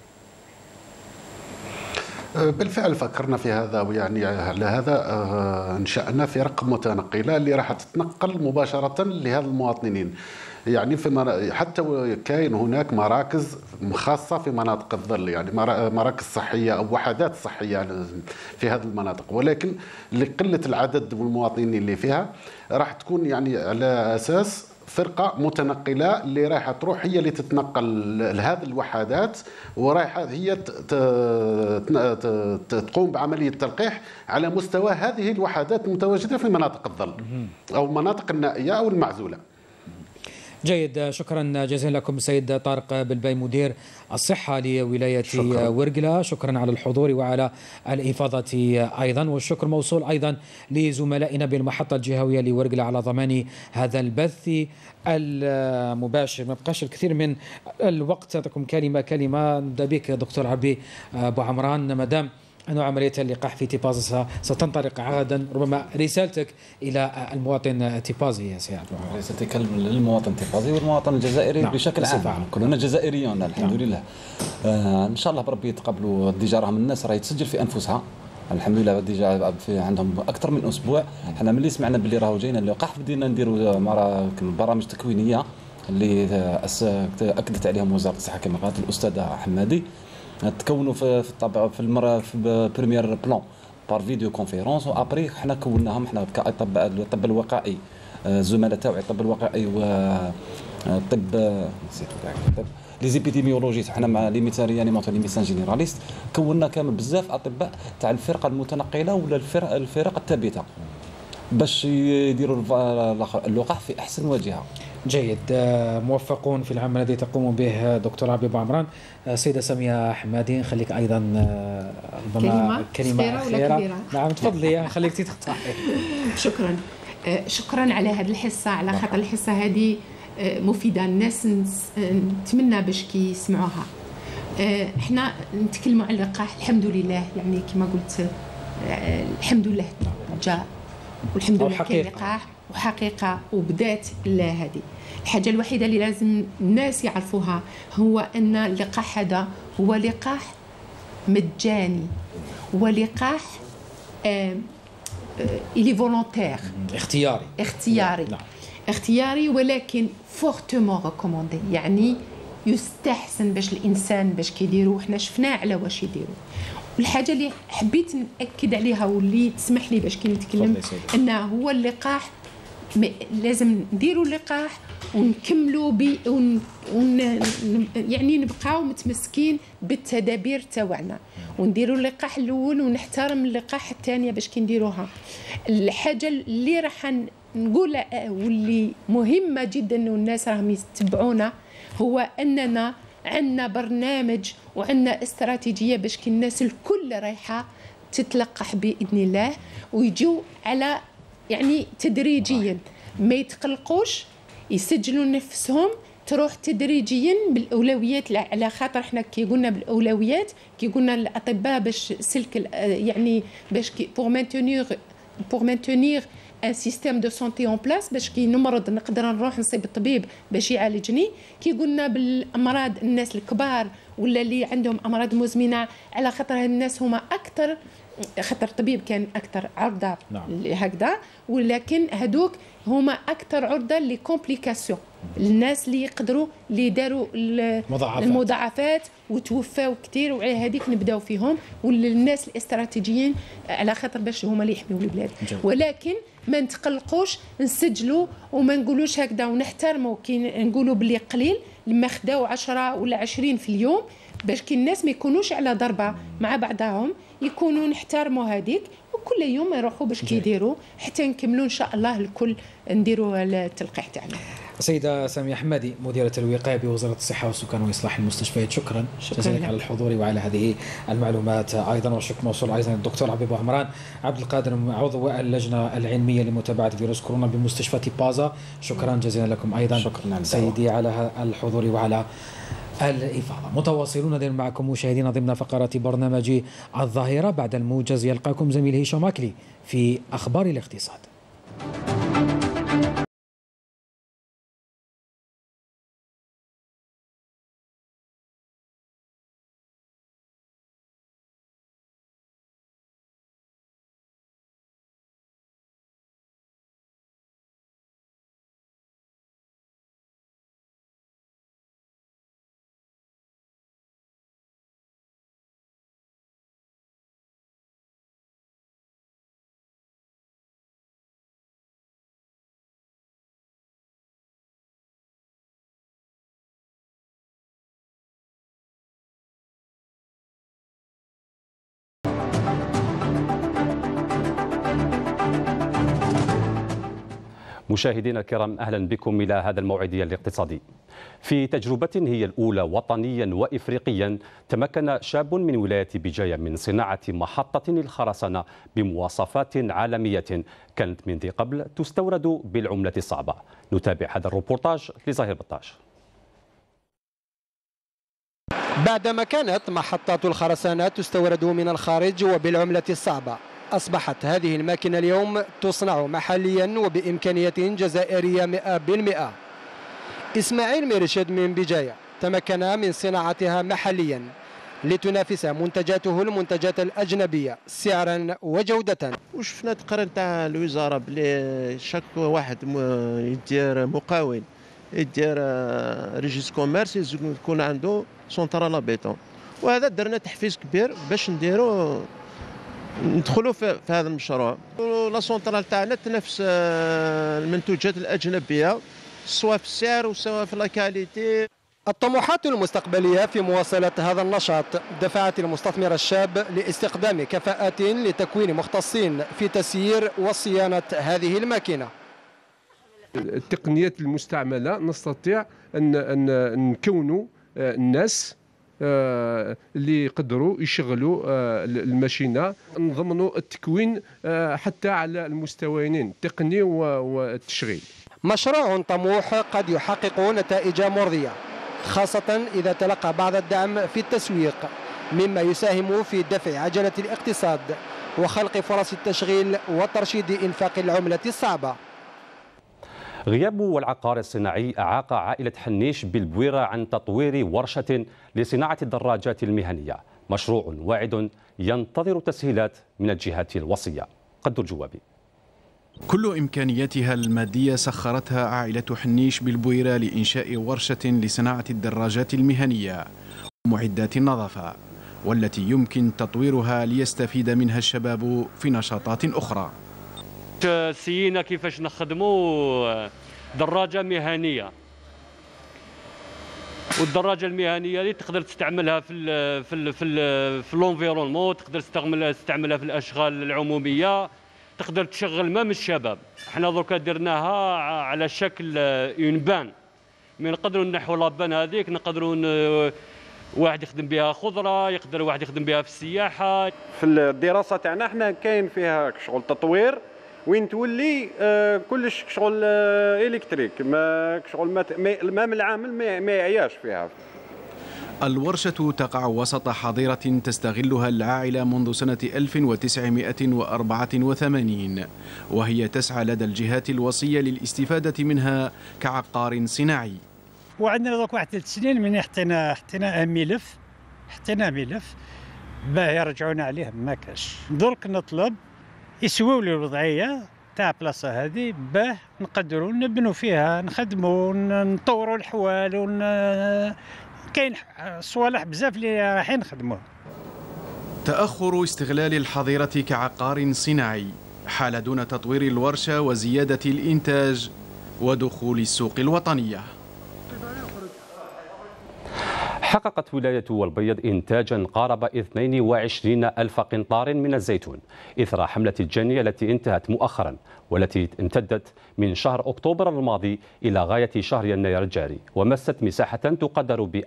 بالفعل فكرنا في هذا، ويعني على هذا انشأنا فرق متنقلة اللي راح تتنقل مباشرة لهذا المواطنين. يعني في حتى كاين هناك مراكز خاصة في مناطق الظل، يعني مراكز صحية أو وحدات صحية في هذه المناطق، ولكن لقلة العدد والمواطنين اللي فيها راح تكون يعني على أساس فرقة متنقلة اللي رايحة تروح هي اللي تتنقل لهذه الوحدات، ورايحة هي تقوم بعملية تلقيح على مستوى هذه الوحدات المتواجدة في مناطق الظل أو المناطق النائية أو المعزولة. جيد، شكرا جزيلا لكم سيد طارق بلباي مدير الصحة لولاية ورقلة. شكرا على الحضور وعلى الإفاضة أيضا، والشكر موصول أيضا لزملائنا بالمحطة الجهوية لورقلة على ضمان هذا البث المباشر. ما بقاش الكثير من الوقت، أعطيكم كلمة. نبدأ بك دكتور عبي أبو عمران. مدام أن عملية اللقاح في تيبازا ستنطلق غدا، ربما رسالتك إلى المواطن تيبازي يا سيد؟ رسالتي للمواطن تيبازي والمواطن الجزائري بشكل عام، كلنا جزائريون الحمد لله. إن شاء الله بربي يتقبلوا ديجا، راهم الناس راهي تسجل في أنفسها الحمد لله ديجا في عندهم اكثر من اسبوع. حنا ملي سمعنا باللي راهو جاينا اللقاح بدينا نديروا برامج تكوينيه اللي اكدت عليهم وزاره الصحه كما قالت الاستاذه حمادي. تكونوا في في بريمير بلان بار فيديو كونفيرونس، وابري حنا كوناهم حنا كاطباء الطب الوقائي، الزملاء تاعي الطب الوقائي والطب نسيت كاع لي زيبيديميولوجيست، حنا مع لي ميتان ريانيماتور لي ميسان جينيراليست كونا كامل بزاف اطباء تاع الفرقه المتنقله ولا الفرق الثابته باش يديروا اللقاح في احسن وجهه. جيد، موفقون في العمل الذي تقوم به دكتور عبيب عمران. سيدة سامية حمادي نخليك ايضا كلمة أخيرة. نعم تفضلي، خليك تقطعي. شكرا على هذه الحصة، على خاطر الحصة هذه مفيدة، الناس نتمنى باش كيسمعوها. احنا نتكلموا على اللقاح، الحمد لله يعني كما قلت الحمد لله جاء، والحمد لله كاين لقاح وحقيقة وبدات هذه. الحاجة الوحيدة اللي لازم الناس يعرفوها هو أن اللقاح هذا هو لقاح مجاني، هو لقاح إلي فولونتير، اختياري نعم. اختياري، ولكن فورتمون ريكوموندي، يعني يستحسن باش الإنسان باش كيديروا، حنا شفناه على واش يديروا. والحاجة اللي حبيت نأكد عليها واللي تسمح لي باش كي نتكلم أنه هو اللقاح لازم نديروا اللقاح ونكملوا يعني نبقاو متمسكين بالتدابير تاعنا ونديروا اللقاح الاول ونحترم اللقاح الثانيه باش كي نديروها. الحاجه اللي راح نقولها واللي مهمه جدا والناس راهم يتبعونا هو اننا عندنا برنامج وعندنا استراتيجيه باش كي الناس الكل رايحه تتلقح باذن الله، ويجوا على يعني تدريجيا، ما يتقلقوش، يسجلوا نفسهم، تروح تدريجيا بالاولويات، على خاطر احنا كي قلنا بالاولويات كي قلنا الاطباء باش سلك يعني باش بور مانتونير ان سيستيم دو سونتي اون بلاس، باش كي نمرض نقدر نروح نصيب الطبيب باش يعالجني. كي قلنا بالامراض الناس الكبار ولا اللي عندهم امراض مزمنه، على خاطر الناس هما اكثر، خاطر الطبيب كان اكثر عرضه هكذا، ولكن هذوك هما اكثر عرضه لكومبليكاسيون، الناس اللي يقدروا اللي داروا المضاعفات وتوفاو كثير، وعلى هذيك نبداو فيهم، والناس الاستراتيجيين على خاطر باش هما اللي يحميوا البلاد. ولكن ما نتقلقوش، نسجلوا وما نقولوش هكذا، ونحترموا كي نقولوا باللي قليل لما خداو 10 ولا 20 في اليوم، باش كي الناس ما يكونوش على ضربه مع بعضهم، يكونوا نحترموا هذيك، وكل يوم يروحوا باش كيديروا حتى نكملوا ان شاء الله الكل نديروا التلقيح تاعنا. سيدة سامية حمادي، مديرة الوقاية بوزارة الصحة والسكان وإصلاح المستشفيات، شكرا جزيلا على الحضور وعلى هذه المعلومات أيضا. والشكر موصول أيضا الدكتور عبيب عمران عبد القادر، عضو اللجنة العلمية لمتابعة فيروس كورونا بمستشفى بازا، شكرا جزيلا لكم أيضا شكرا سيدي على الحضور وعلى الإفاضة. متواصلون دائما معكم مشاهدينا ضمن فقرات برنامج الظاهرة. بعد الموجز يلقاكم زميل هشام أكلي في أخبار الاقتصاد. مشاهدينا الكرام، أهلا بكم إلى هذا الموعدية الاقتصادي. في تجربة هي الأولى وطنيا وإفريقيا، تمكن شاب من ولاية بجاية من صناعة محطة الخرسانة بمواصفات عالمية كانت من ذي قبل تستورد بالعملة الصعبة. نتابع هذا الروبورتاج لزاهر بطاش. بعدما كانت محطات الخرسانة تستورد من الخارج وبالعملة الصعبة، أصبحت هذه الماكينة اليوم تصنع محليا وبإمكانية جزائرية 100%. إسماعيل مرشد من بجاية تمكن من صناعتها محليا لتنافس منتجاته المنتجات الأجنبية سعرا وجودة. وشفنا تقرير تاع الوزارة بلي شاك واحد يدير مقاول يدير ريجيس كوميرس يكون عنده سونترال بيتون، وهذا درنا تحفيز كبير باش ندخلوا في هذا المشروع. لا سونترال تاعنا تنافس المنتوجات الأجنبية سواء في السعر وسواء في لاكاليتي. الطموحات المستقبلية في مواصلة هذا النشاط دفعت المستثمر الشاب لاستخدام كفاءات لتكوين مختصين في تسيير وصيانة هذه الماكينة. التقنيات المستعملة نستطيع أن نكونوا الناس اللي يقدروا يشغلوا الماشينة، نضمنوا التكوين حتى على المستويين التقني والتشغيل. مشروع طموح قد يحقق نتائج مرضية، خاصة إذا تلقى بعض الدعم في التسويق، مما يساهم في دفع عجلة الاقتصاد وخلق فرص التشغيل وترشيد إنفاق العملة الصعبة. غياب العقار الصناعي أعاق عائلة حنيش بالبويرة عن تطوير ورشة لصناعة الدراجات المهنية، مشروع واعد ينتظر تسهيلات من الجهات الوصية. قد الجوابي. كل إمكانياتها المادية سخرتها عائلة حنيش بالبويرة لإنشاء ورشة لصناعة الدراجات المهنية ومعدات النظافة، والتي يمكن تطويرها ليستفيد منها الشباب في نشاطات أخرى. سينا كيفاش نخدموا دراجة مهنية، والدراجة المهنية اللي تقدر تستعملها في الانفيرونمون، تقدر تستعملها في الأشغال العمومية، تقدر تشغل مام الشباب. احنا دركا درناها على شكل اون بان، مي نقدروا نحو لابان هذيك، نقدروا واحد يخدم بها خضره، يقدر واحد يخدم بها في السياحه. في الدراسه تاعنا احنا كاين فيها شغل تطوير وين تولي كلش شغل الكتريك، ما شغل مام العامل ما يعياش فيها. الورشة تقع وسط حظيرة تستغلها العائلة منذ سنة 1984، وهي تسعى لدى الجهات الوصية للاستفادة منها كعقار صناعي. وعندنا دوك واحد 3 سنين من حطينا ملف باه يرجعونا عليه ما كاش. درك نطلب يسويوا لي الوضعية تاع بلاصة هذه باه نقدروا نبنوا فيها، نخدموا، نطوروا الحوال، كاين صوالح بزاف اللي رايحين نخدموها. تأخر استغلال الحظيرة كعقار صناعي حال دون تطوير الورشة وزيادة الإنتاج ودخول السوق الوطنية. حققت ولاية البيض إنتاجا قارب 22 ألف قنطار من الزيتون إثر حملة الجني التي انتهت مؤخرا، والتي امتدت من شهر أكتوبر الماضي إلى غاية شهر يناير الجاري، ومست مساحة تقدر ب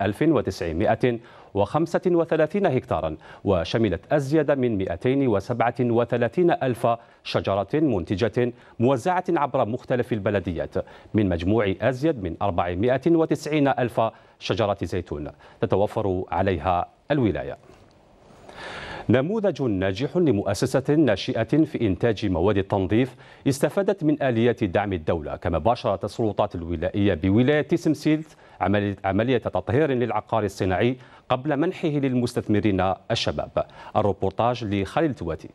1935 هكتارا، وشملت أزيد من 237 ألف شجرة منتجة موزعة عبر مختلف البلديات من مجموع أزيد من 490 ألف شجرة زيتون تتوفر عليها الولاية. نموذج ناجح لمؤسسة ناشئة في إنتاج مواد التنظيف استفادت من آليات دعم الدولة، كما باشرت السلطات الولائية بولاية سمسيلت عملية تطهير للعقار الصناعي قبل منحه للمستثمرين الشباب. الروبورتاج لخالد تواتي.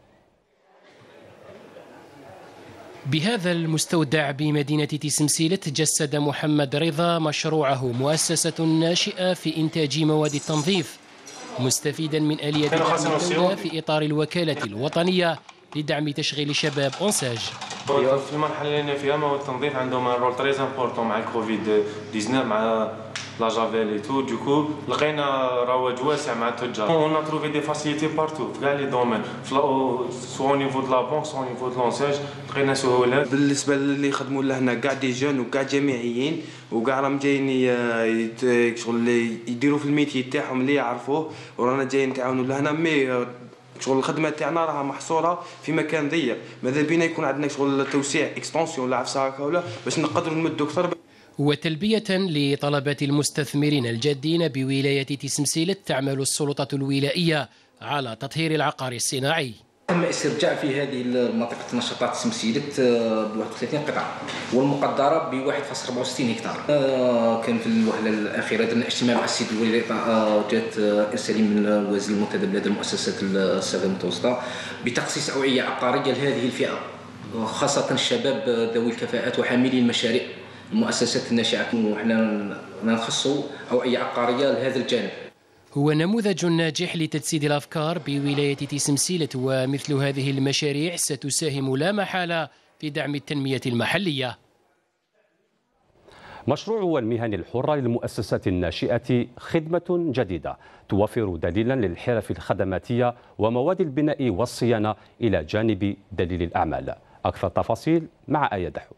بهذا المستودع بمدينة تسمسيلت جسد محمد رضا مشروعه مؤسسة ناشئة في إنتاج مواد التنظيف، مستفيدا من آلية دعم الدولة في إطار الوكالة الوطنية لدعم تشغيل شباب أنساج. في المرحلة اللي فيها مواد التنظيف عندهم رول تريز امبورطون مع الكوفيد 19 مع لا جافيل اي تو، دوكو لقينا رواج واسع مع التجار. اون تروفي دي فاسيليتي بارتو في كاع لي دومين، سو نيفو دو لا بونك سو نيفو دو لونساج، لقينا سهولات. بالنسبه للي يخدموا لهنا كاع دي جون وكاع جامعيين وكاع راهم جايين شغل يديروا في الميتي تاعهم اللي يعرفوه، ورانا جايين نتعاونوا لهنا. مي شغل الخدمه تاعنا راها محصوره في مكان ضيق، ماذا بينا يكون عندنا شغل توسيع اكستنسيون ولا عفسه هكا ولا باش نقدروا نمدوا اكثر. وتلبية لطلبات المستثمرين الجادين بولاية تسمسيلت تعمل السلطة الولائية على تطهير العقار الصناعي. تم استرجاع في هذه المنطقة نشاطات تمثيلية ب 31 قطعة والمقدرة ب 1.64 هكتار. كان في الوهلة الأخيرة درنا اجتماع مع السيد الوزير جات إرسالية من وزير المنتدب لدى المؤسسات الصغيرة المتوسطة بتخصيص أوعية عقارية لهذه الفئة، خاصة الشباب ذوي الكفاءات وحاملي المشاريع المؤسسات الناشئة، وحنا نخصصوا أوعية عقارية لهذا الجانب. هو نموذج ناجح لتجسيد الأفكار بولاية تيسمسيلة، ومثل هذه المشاريع ستساهم لا محالة في دعم التنمية المحلية. مشروع المهن الحرة للمؤسسات الناشئة خدمة جديدة توفر دليلا للحرف الخدماتية ومواد البناء والصيانة إلى جانب دليل الأعمال. أكثر تفاصيل مع آية دحو.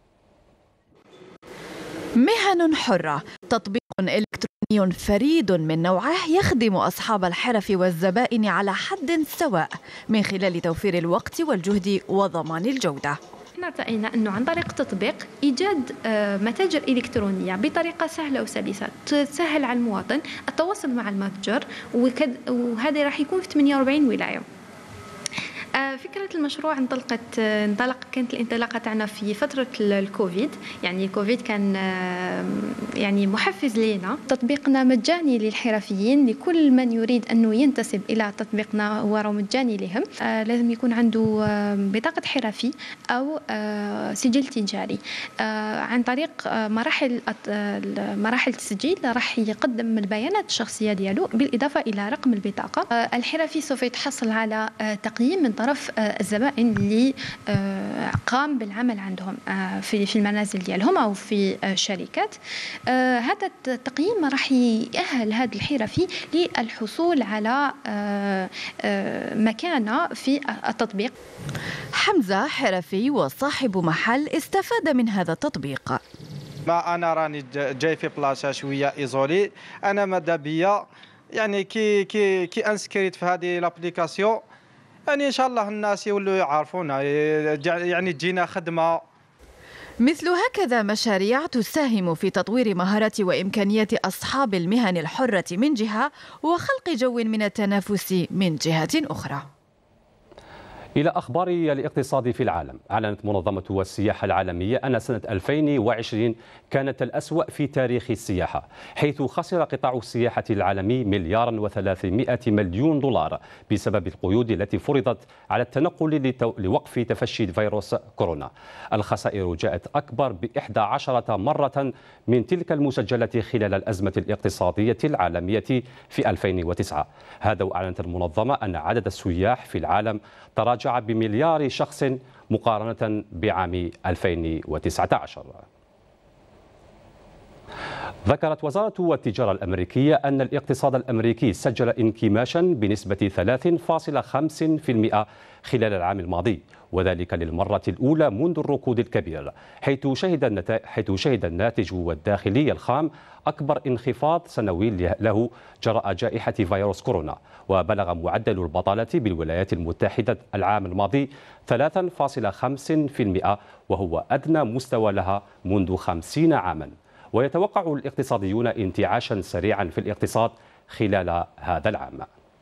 مهن حرة، تطبيق إلكتروني فريد من نوعه يخدم أصحاب الحرف والزبائن على حد سواء من خلال توفير الوقت والجهد وضمان الجودة. احنا رأينا أنه عن طريق تطبيق إيجاد متاجر إلكترونية بطريقة سهلة وسلسة تسهل على المواطن التواصل مع المتجر، وهذا راح يكون في 48 ولاية. فكرة المشروع كانت الانطلاقة تاعنا في فترة الكوفيد، يعني الكوفيد كان يعني محفز لنا. تطبيقنا مجاني للحرفيين، لكل من يريد أنه ينتسب إلى تطبيقنا هو مجاني لهم. لازم يكون عنده بطاقة حرفي أو سجل تجاري. عن طريق مراحل التسجيل راح يقدم البيانات الشخصية ديالو بالإضافة إلى رقم البطاقة. الحرفي سوف يتحصل على تقييم من طرف الزبائن اللي قام بالعمل عندهم في المنازل ديالهم أو في شركات. هذا التقييم راح يأهل هذا الحرفي للحصول على مكانة في التطبيق. حمزة حرفي وصاحب محل استفاد من هذا التطبيق. ما أنا راني جاي في بلاصة شوية إيزولي، أنا ماذا بيا يعني كي انسكريت في هذه الابليكاسيون، يعني إن شاء الله الناس يولوا يعرفونا، يعني تجينا خدمة. مثل هكذا مشاريع تساهم في تطوير مهارات وإمكانيات أصحاب المهن الحرة من جهة، وخلق جو من التنافس من جهة أخرى. إلى أخبار الاقتصاد في العالم. أعلنت منظمة السياحة العالمية أن سنة 2020 كانت الأسوأ في تاريخ السياحة، حيث خسر قطاع السياحة العالمي $1,300,000,000 بسبب القيود التي فرضت على التنقل لوقف تفشي فيروس كورونا. الخسائر جاءت أكبر ب11 مرة من تلك المسجلة خلال الأزمة الاقتصادية العالمية في 2009. هذا وأعلنت المنظمة أن عدد السياح في العالم تراجع بمليار شخص مقارنة بعام 2019. ذكرت وزارة التجارة الأمريكية أن الاقتصاد الأمريكي سجل انكماشا بنسبة 3.5% خلال العام الماضي، وذلك للمرة الأولى منذ الركود الكبير، حيث شهد الناتج الداخلي الخام أكبر انخفاض سنوي له جراء جائحة فيروس كورونا، وبلغ معدل البطالة بالولايات المتحدة العام الماضي 3.5%، وهو أدنى مستوى لها منذ 50 عاما. ويتوقع الاقتصاديون انتعاشا سريعا في الاقتصاد خلال هذا العام.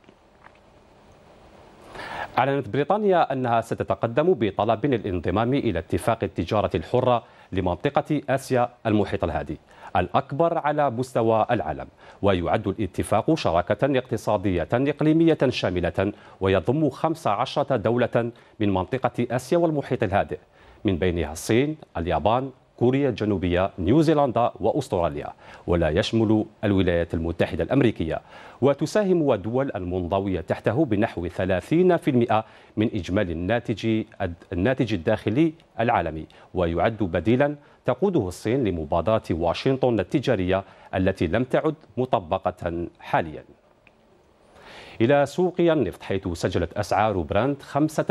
أعلنت بريطانيا أنها ستتقدم بطلب الانضمام إلى اتفاق التجارة الحرة لمنطقة آسيا المحيط الهادي الأكبر على مستوى العالم، ويعد الاتفاق شراكة اقتصادية إقليمية شاملة ويضم 15 دولة من منطقة آسيا والمحيط الهادئ، من بينها الصين، اليابان، كوريا الجنوبية، نيوزيلندا وأستراليا، ولا يشمل الولايات المتحدة الأمريكية. وتساهم الدول المنضوية تحته بنحو 30% من إجمالي الناتج الداخلي العالمي، ويعد بديلا تقوده الصين لمبادرة واشنطن التجارية التي لم تعد مطبقة حاليا. إلى سوق النفط، حيث سجلت أسعار برنت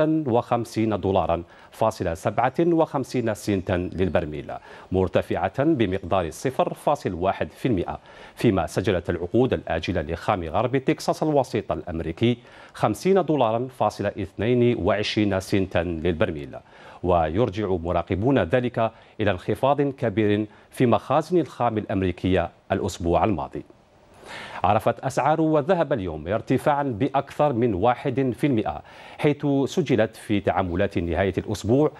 $55.57 سنتا للبرميل، مرتفعة بمقدار 0.1%، فيما سجلت العقود الآجلة لخام غرب تكساس الوسيط الأمريكي $50.22 سنتا للبرميل. ويرجع مراقبون ذلك إلى انخفاض كبير في مخازن الخام الأمريكية الأسبوع الماضي. عرفت أسعار الذهب اليوم ارتفاعا بأكثر من 1%، حيث سجلت في تعاملات نهاية الأسبوع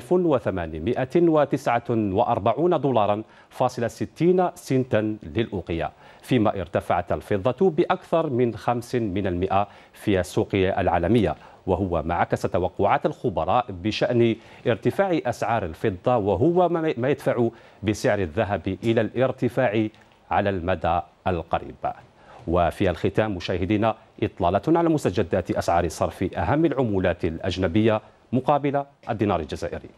1849 دولارا فاصل 60 سنتا للأوقية، فيما ارتفعت الفضة بأكثر من 5% في السوق العالمية، وهو ما عكس توقعات الخبراء بشأن ارتفاع أسعار الفضة، وهو ما يدفع بسعر الذهب إلى الارتفاع على المدى القريب. وفي الختام مشاهدينا إطلالة على مستجدات أسعار صرف أهم العملات الأجنبية مقابل الدينار الجزائري.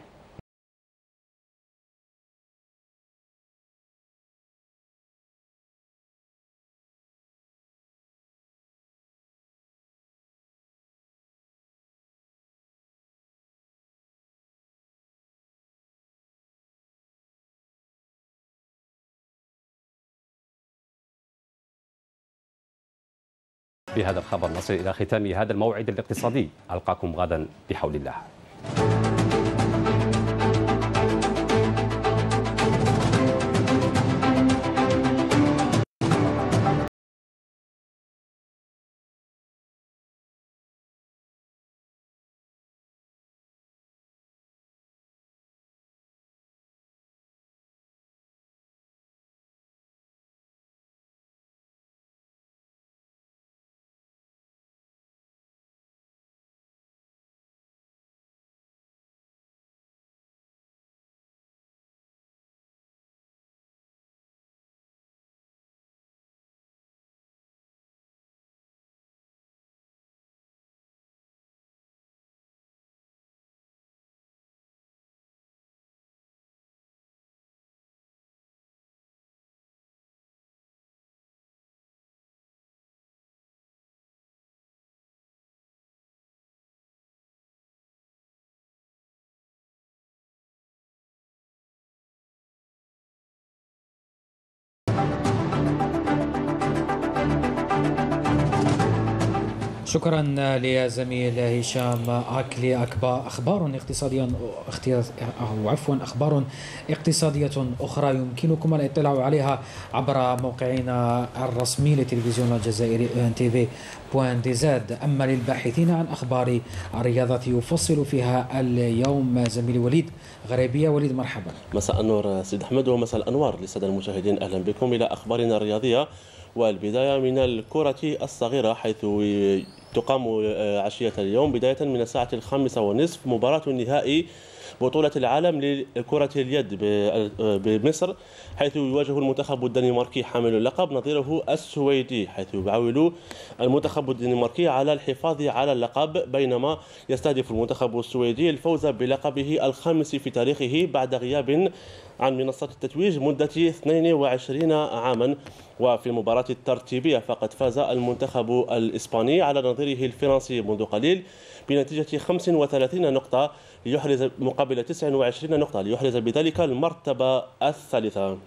بهذا الخبر نصل إلى ختام هذا الموعد الاقتصادي، ألقاكم غدا بحول الله. شكرا لزميل هشام آكلي. أخبار اقتصادية أخرى يمكنكم الاطلاع عليها عبر موقعنا الرسمي لتلفزيون الجزائري ENTV.dz. أما للباحثين عن أخبار الرياضة يفصل فيها اليوم زميلي وليد غريبية. وليد مرحبا. مساء النور سيد أحمد ومساء الأنوار للسادة المشاهدين، أهلا بكم إلى أخبارنا الرياضية، والبداية من الكرة الصغيرة، حيث تقام عشية اليوم بداية من الساعة 5:30 مباراة النهائي بطولة العالم لكرة اليد بمصر، حيث يواجه المنتخب الدنماركي حامل اللقب نظيره السويدي، حيث يعول المنتخب الدنماركي على الحفاظ على اللقب، بينما يستهدف المنتخب السويدي الفوز بلقبه الخامس في تاريخه بعد غياب عن منصة التتويج مدة 22 عاما. وفي المباراة الترتيبية فقد فاز المنتخب الإسباني على نظيره الفرنسي منذ قليل بنتيجة 35 نقطة ليحرز مقابل 29 نقطة ليحرز بذلك المرتبة الثالثة.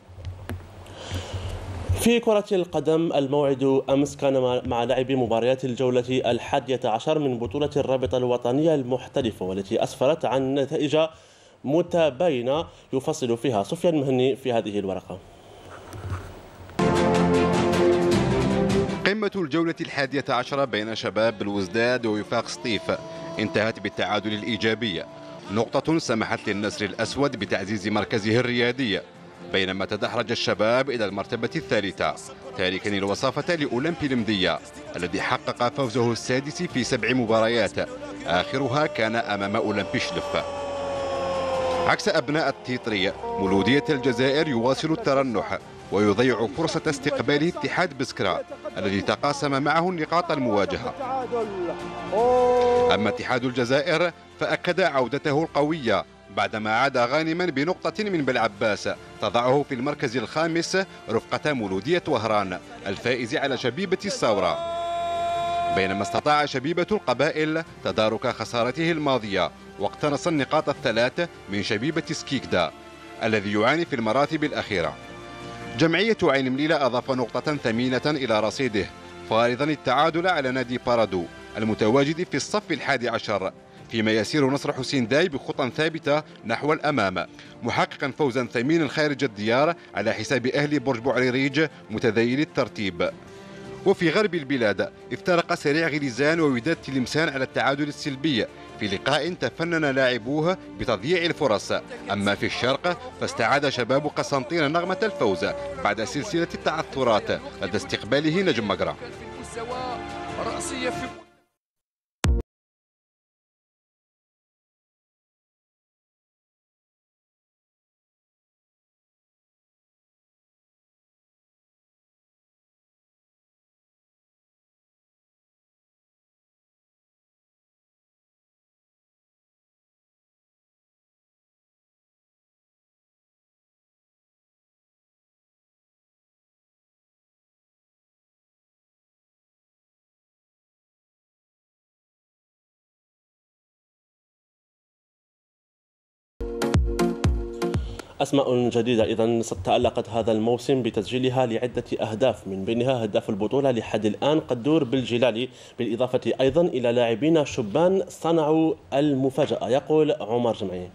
في كرة القدم الموعد أمس كان مع لعب مباريات الجولة 11 من بطولة الرابطة الوطنية المحترفة، والتي أسفرت عن نتائج متباينة يفصل فيها سفيان مهني في هذه الورقة. قمة الجولة 11 بين شباب الوزداد ووفاق سطيف انتهت بالتعادل الإيجابي، نقطة سمحت للنسر الأسود بتعزيز مركزه الريادي، بينما تدحرج الشباب إلى المرتبة الثالثة تاركا الوصافة لأولمبي المدية الذي حقق فوزه السادس في 7 مباريات، آخرها كان أمام أولمبي شلف. عكس أبناء التيطري، مولودية الجزائر يواصل الترنح ويضيع فرصة استقباله اتحاد بسكرة الذي تقاسم معه نقاط المواجهة. أما اتحاد الجزائر فأكد عودته القوية بعدما عاد غانما بنقطة من بلعباس تضعه في المركز الخامس رفقة مولودية وهران الفائز على شبيبة الثورة، بينما استطاع شبيبة القبائل تدارك خسارته الماضية واقتنص النقاط الثلاث من شبيبة سكيكدا الذي يعاني في المراتب الأخيرة. جمعية عين مليلة أضاف نقطة ثمينة إلى رصيده، فارضا التعادل على نادي بارادو المتواجد في الصف 11 فيما يسير نصر حسين داي بخطى ثابتة نحو الأمام، محققا فوزا ثمينا خارج الديار على حساب أهل برج بوعريريج متذيل الترتيب. وفي غرب البلاد افترق سريع غليزان ووداد تلمسان على التعادل السلبي في لقاء تفنن لاعبوه بتضييع الفرص. أما في الشرق فاستعاد شباب قسنطينة نغمة الفوز بعد سلسلة التعثرات لدى استقباله نجم مقرة. أسماء جديدة إذن تألقت هذا الموسم بتسجيلها لعدة أهداف، من بينها هداف البطولة لحد الآن قدور بالجلالي، بالإضافة أيضا إلى لاعبين شبان صنعوا المفاجأة. يقول عمر جمعي.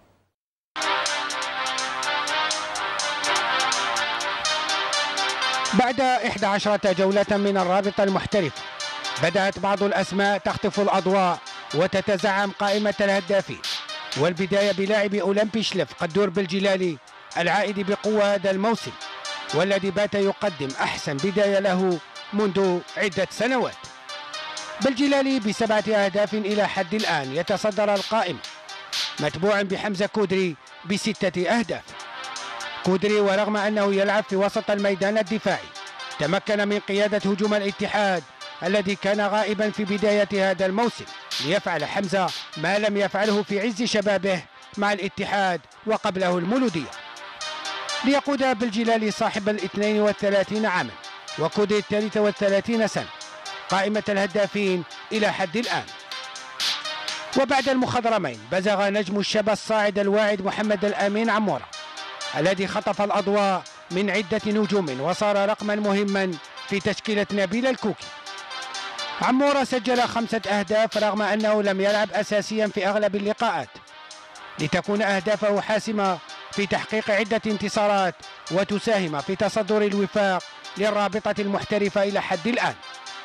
بعد 11 جولة من الرابطة المحترفة بدأت بعض الأسماء تخطف الأضواء وتتزعم قائمة الهدافين، والبداية بلاعب أولمبي شلف قدور بالجلالي العائد بقوة هذا الموسم، والذي بات يقدم أحسن بداية له منذ عدة سنوات. بالجلالي ب7 أهداف إلى حد الآن يتصدر القائمة، متبوعا بحمزة كودري ب6 أهداف. كودري ورغم أنه يلعب في وسط الميدان الدفاعي تمكن من قيادة هجوم الاتحاد الذي كان غائبا في بداية هذا الموسم، ليفعل حمزة ما لم يفعله في عز شبابه مع الاتحاد وقبله المولودية، ليقود بالجلالي صاحب 32 عاما وكودري 33 سنة قائمة الهدافين إلى حد الآن. وبعد المخضرمين بزغ نجم الشبا الصاعد الواعد محمد الأمين عمورة الذي خطف الأضواء من عدة نجوم وصار رقما مهما في تشكيلة نبيل الكوكي. عمورة سجل 5 أهداف رغم أنه لم يلعب أساسيا في أغلب اللقاءات، لتكون أهدافه حاسمة في تحقيق عدة انتصارات وتساهم في تصدر الوفاق للرابطة المحترفة إلى حد الآن.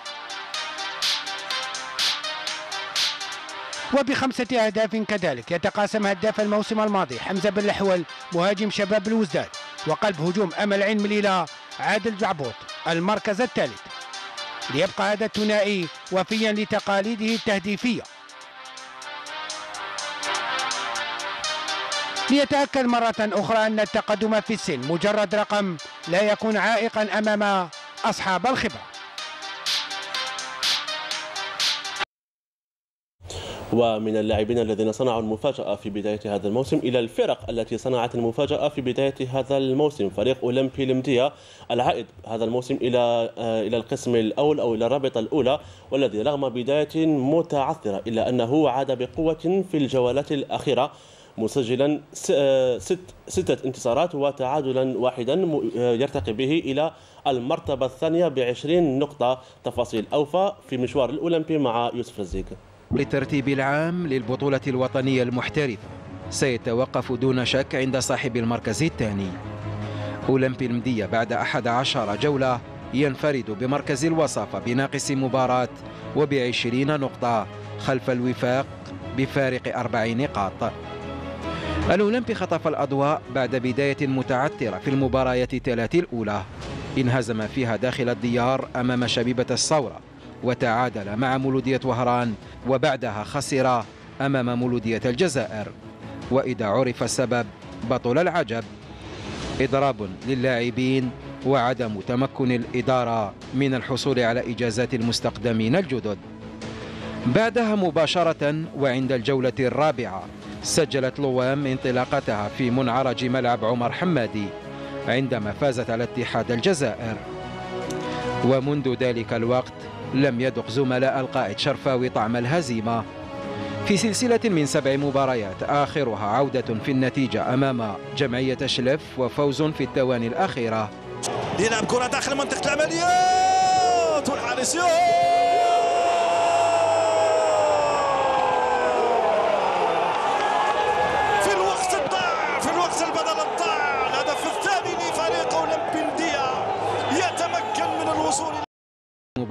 وب5 أهداف كذلك يتقاسم هداف الموسم الماضي حمزة بن الحول مهاجم شباب الوزداد، وقلب هجوم أمل عين مليلة عادل جعبوط المركز الثالث، ليبقى هذا الثنائي وفيا لتقاليده التهديفية. ليتأكد مرة أخرى أن التقدم في السن مجرد رقم لا يكون عائقا أمام أصحاب الخبرة. ومن اللاعبين الذين صنعوا المفاجأة في بداية هذا الموسم إلى الفرق التي صنعت المفاجأة في بداية هذا الموسم، فريق أولمبي المدية العائد هذا الموسم إلى القسم الأول أو إلى الرابطة الأولى، والذي رغم بداية متعثرة إلا أنه عاد بقوة في الجولات الأخيرة مسجلا 6 انتصارات وتعادلا واحدا يرتقي به إلى المرتبة الثانية ب20 نقطة. تفاصيل أوفى في مشوار الأولمبي مع يوسف رزيق. للترتيب العام للبطولة الوطنية المحترفة سيتوقف دون شك عند صاحب المركز الثاني. أولمبي المدية بعد 11 جولة ينفرد بمركز الوصافة بناقص مباراة وب20 نقطة خلف الوفاق بفارق 4 نقاط. الأولمبي خطف الأضواء بعد بداية متعثرة في المباريات 3 الأولى، انهزم فيها داخل الديار أمام شبيبة الصورة وتعادل مع مولودية وهران، وبعدها خسر أمام مولودية الجزائر. وإذا عرف السبب بطل العجب، إضراب للاعبين وعدم تمكن الإدارة من الحصول على إجازات المستقدمين الجدد. بعدها مباشرة وعند الجولة الرابعة سجلت لوام انطلاقتها في منعرج ملعب عمر حمادي عندما فازت على اتحاد الجزائر، ومنذ ذلك الوقت لم يذق زملاء القائد شرفاوي طعم الهزيمة في سلسلة من 7 مباريات، آخرها عودة في النتيجة أمام جمعية شلف وفوز في الثواني الأخيرة. يلعب كرة داخل منطقة العمليات والحارس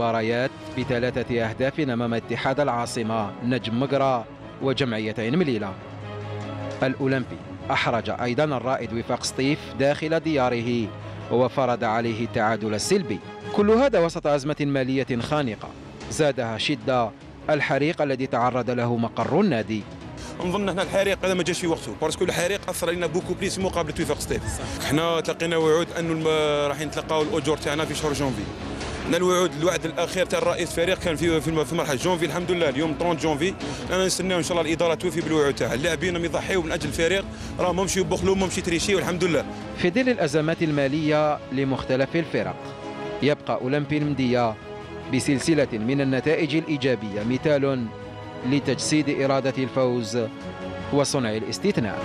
المباريات ب3 أهداف أمام اتحاد العاصمة، نجم مقرى وجمعيتين مليلة. الأولمبي أحرج أيضا الرائد وفاق سطيف داخل دياره وفرض عليه التعادل السلبي. كل هذا وسط أزمة مالية خانقة زادها شدة الحريق الذي تعرض له مقر النادي. نظن هنا الحريق هذا ما جاش في وقته، باسكو الحريق اثر علينا بوكو بليس مقابله وفاق سطيف. حنا تلقينا وعود انه راح نتلقاو الاجور تاعنا في شهر جونفي. الوعد الاخير تاع الرئيس فريق كان في مرحله جونفي، الحمد لله اليوم 30 جونفي، انا نستناو ان شاء الله الاداره توفي بالوعود تاعها. اللاعبين يضحيوا من اجل الفريق، راه ما مشيو بخلوا ما مشي تريشي والحمد لله. في ظل الازمات الماليه لمختلف الفرق يبقى أولمبي المدية بسلسله من النتائج الايجابيه مثال لتجسيد اراده الفوز وصنع الاستثناء.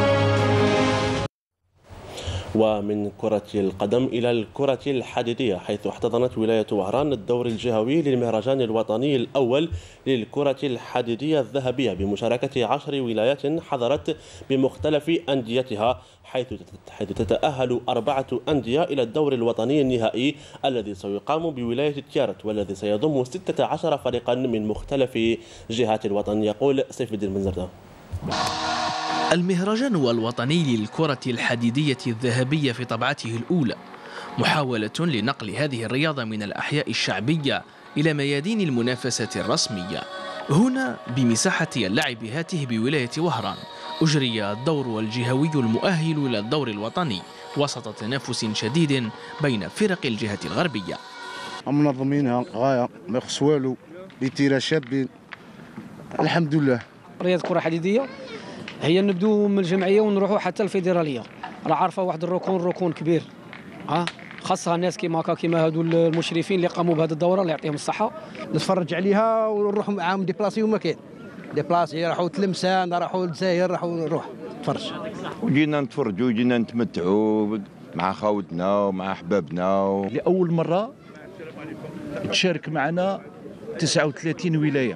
ومن كرة القدم إلى الكرة الحديدية، حيث احتضنت ولاية وهران الدور الجهوي للمهرجان الوطني الأول للكرة الحديدية الذهبية بمشاركة 10 ولايات حضرت بمختلف أنديتها، حيث تتأهل 4 أندية إلى الدور الوطني النهائي الذي سيقام بولاية تيارت، والذي سيضم 16 فريقا من مختلف جهات الوطن. يقول سيف الدين بن زردة. المهرجان الوطني للكرة الحديدية الذهبية في طبعته الأولى محاولة لنقل هذه الرياضة من الأحياء الشعبية إلى ميادين المنافسة الرسمية. هنا بمساحة اللعب هاته بولاية وهران أجري الدور الجهوي المؤهل إلى الدور الوطني وسط تنافس شديد بين فرق الجهة الغربية. منظمينها غاية ما يخص والو، لتيرا شابين الحمد لله. رياضة كرة حديدية هي نبدو من الجمعيه ونروحوا حتى الفيدراليه، راه عارفه واحد الركون كبير، خاصها الناس كيما هادو المشرفين اللي قاموا بهذه الدوره الله يعطيهم الصحه. نتفرج عليها ونروح معاهم ديبلاسي وما كاين ديبلاسي، راحوا تلمسان، راحوا للجزائر، راحوا نروح نتفرج. وجينا نتفرجوا وجينا نتمتعوا مع خاوتنا ومع احبابنا. لاول مره تشارك معنا 39 ولايه،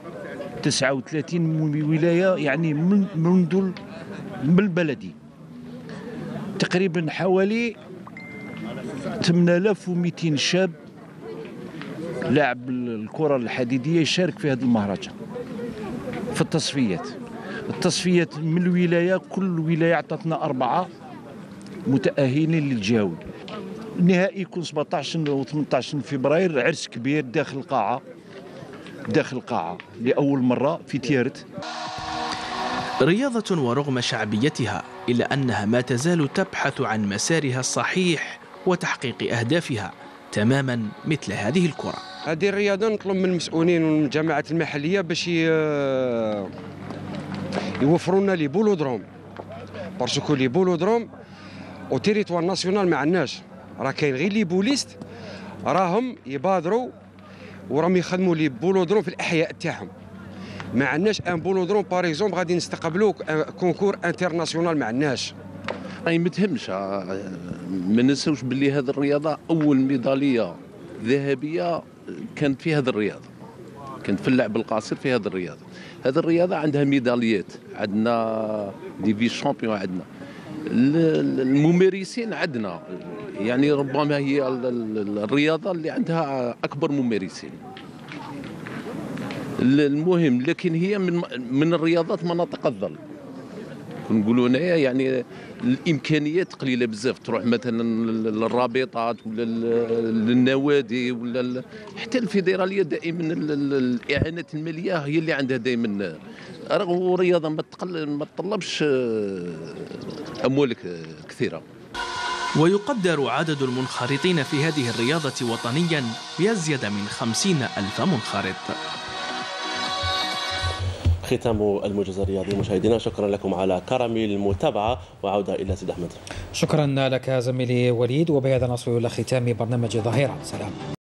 39 ولاية، يعني من البلدي تقريبا حوالي 8200 شاب لاعب الكرة الحديدية يشارك في هذا المهرجان. في التصفيات من الولاية، كل ولاية عطتنا 4 متأهلين للجهوي. النهائي يكون 17 و 18 فبراير، عرس كبير داخل القاعة لأول مرة في تيارت. رياضة ورغم شعبيتها إلا أنها ما تزال تبحث عن مسارها الصحيح وتحقيق أهدافها تماما مثل هذه الكرة. هذه الرياضة نطلب من المسؤولين ومن الجماعات المحلية باش يوفروا لنا لي بولودروم، باسكو لي بولودروم او تيريتوار ناسيونال ما عندناش، راه كاين غير لي بوليست راهم يبادروا وراهم يخدموا لي بولودروم في الاحياء تاعهم. ما عندناش ان بولودروم باغ اكزومبل غادي نستقبلوا كونكور انترناسيونال ما عندناش. اي ما تهمش، ما ننساوش باللي هذه الرياضه اول ميداليه ذهبيه كانت في هذه الرياضه، كانت في اللعب القصير في هذه الرياضه. هذه الرياضه عندها ميداليات، عندنا دي في شامبيون، عندنا الممارسين، عندنا يعني ربما هي الرياضه اللي عندها اكبر ممارسين. المهم لكن هي من الرياضات مناطق الظل، نقولوا هنايا يعني الامكانيات قليله بزاف، تروح مثلا للرابطات ولا للنوادي ولا حتى الفيدراليه، دائما الاعانات الماليه هي اللي عندها دائما، رغم رياضه ما تطلبش اموال كثيره. ويقدر عدد المنخرطين في هذه الرياضة وطنيا بأزيد من 50,000 منخرط. ختام الموجز الرياضي مشاهدينا، شكرا لكم على كرم المتابعة، وعودة إلى سيد أحمد. شكرا لك زميلي وليد، وبهذا نصل إلى ختام برنامج ظاهرة. سلام.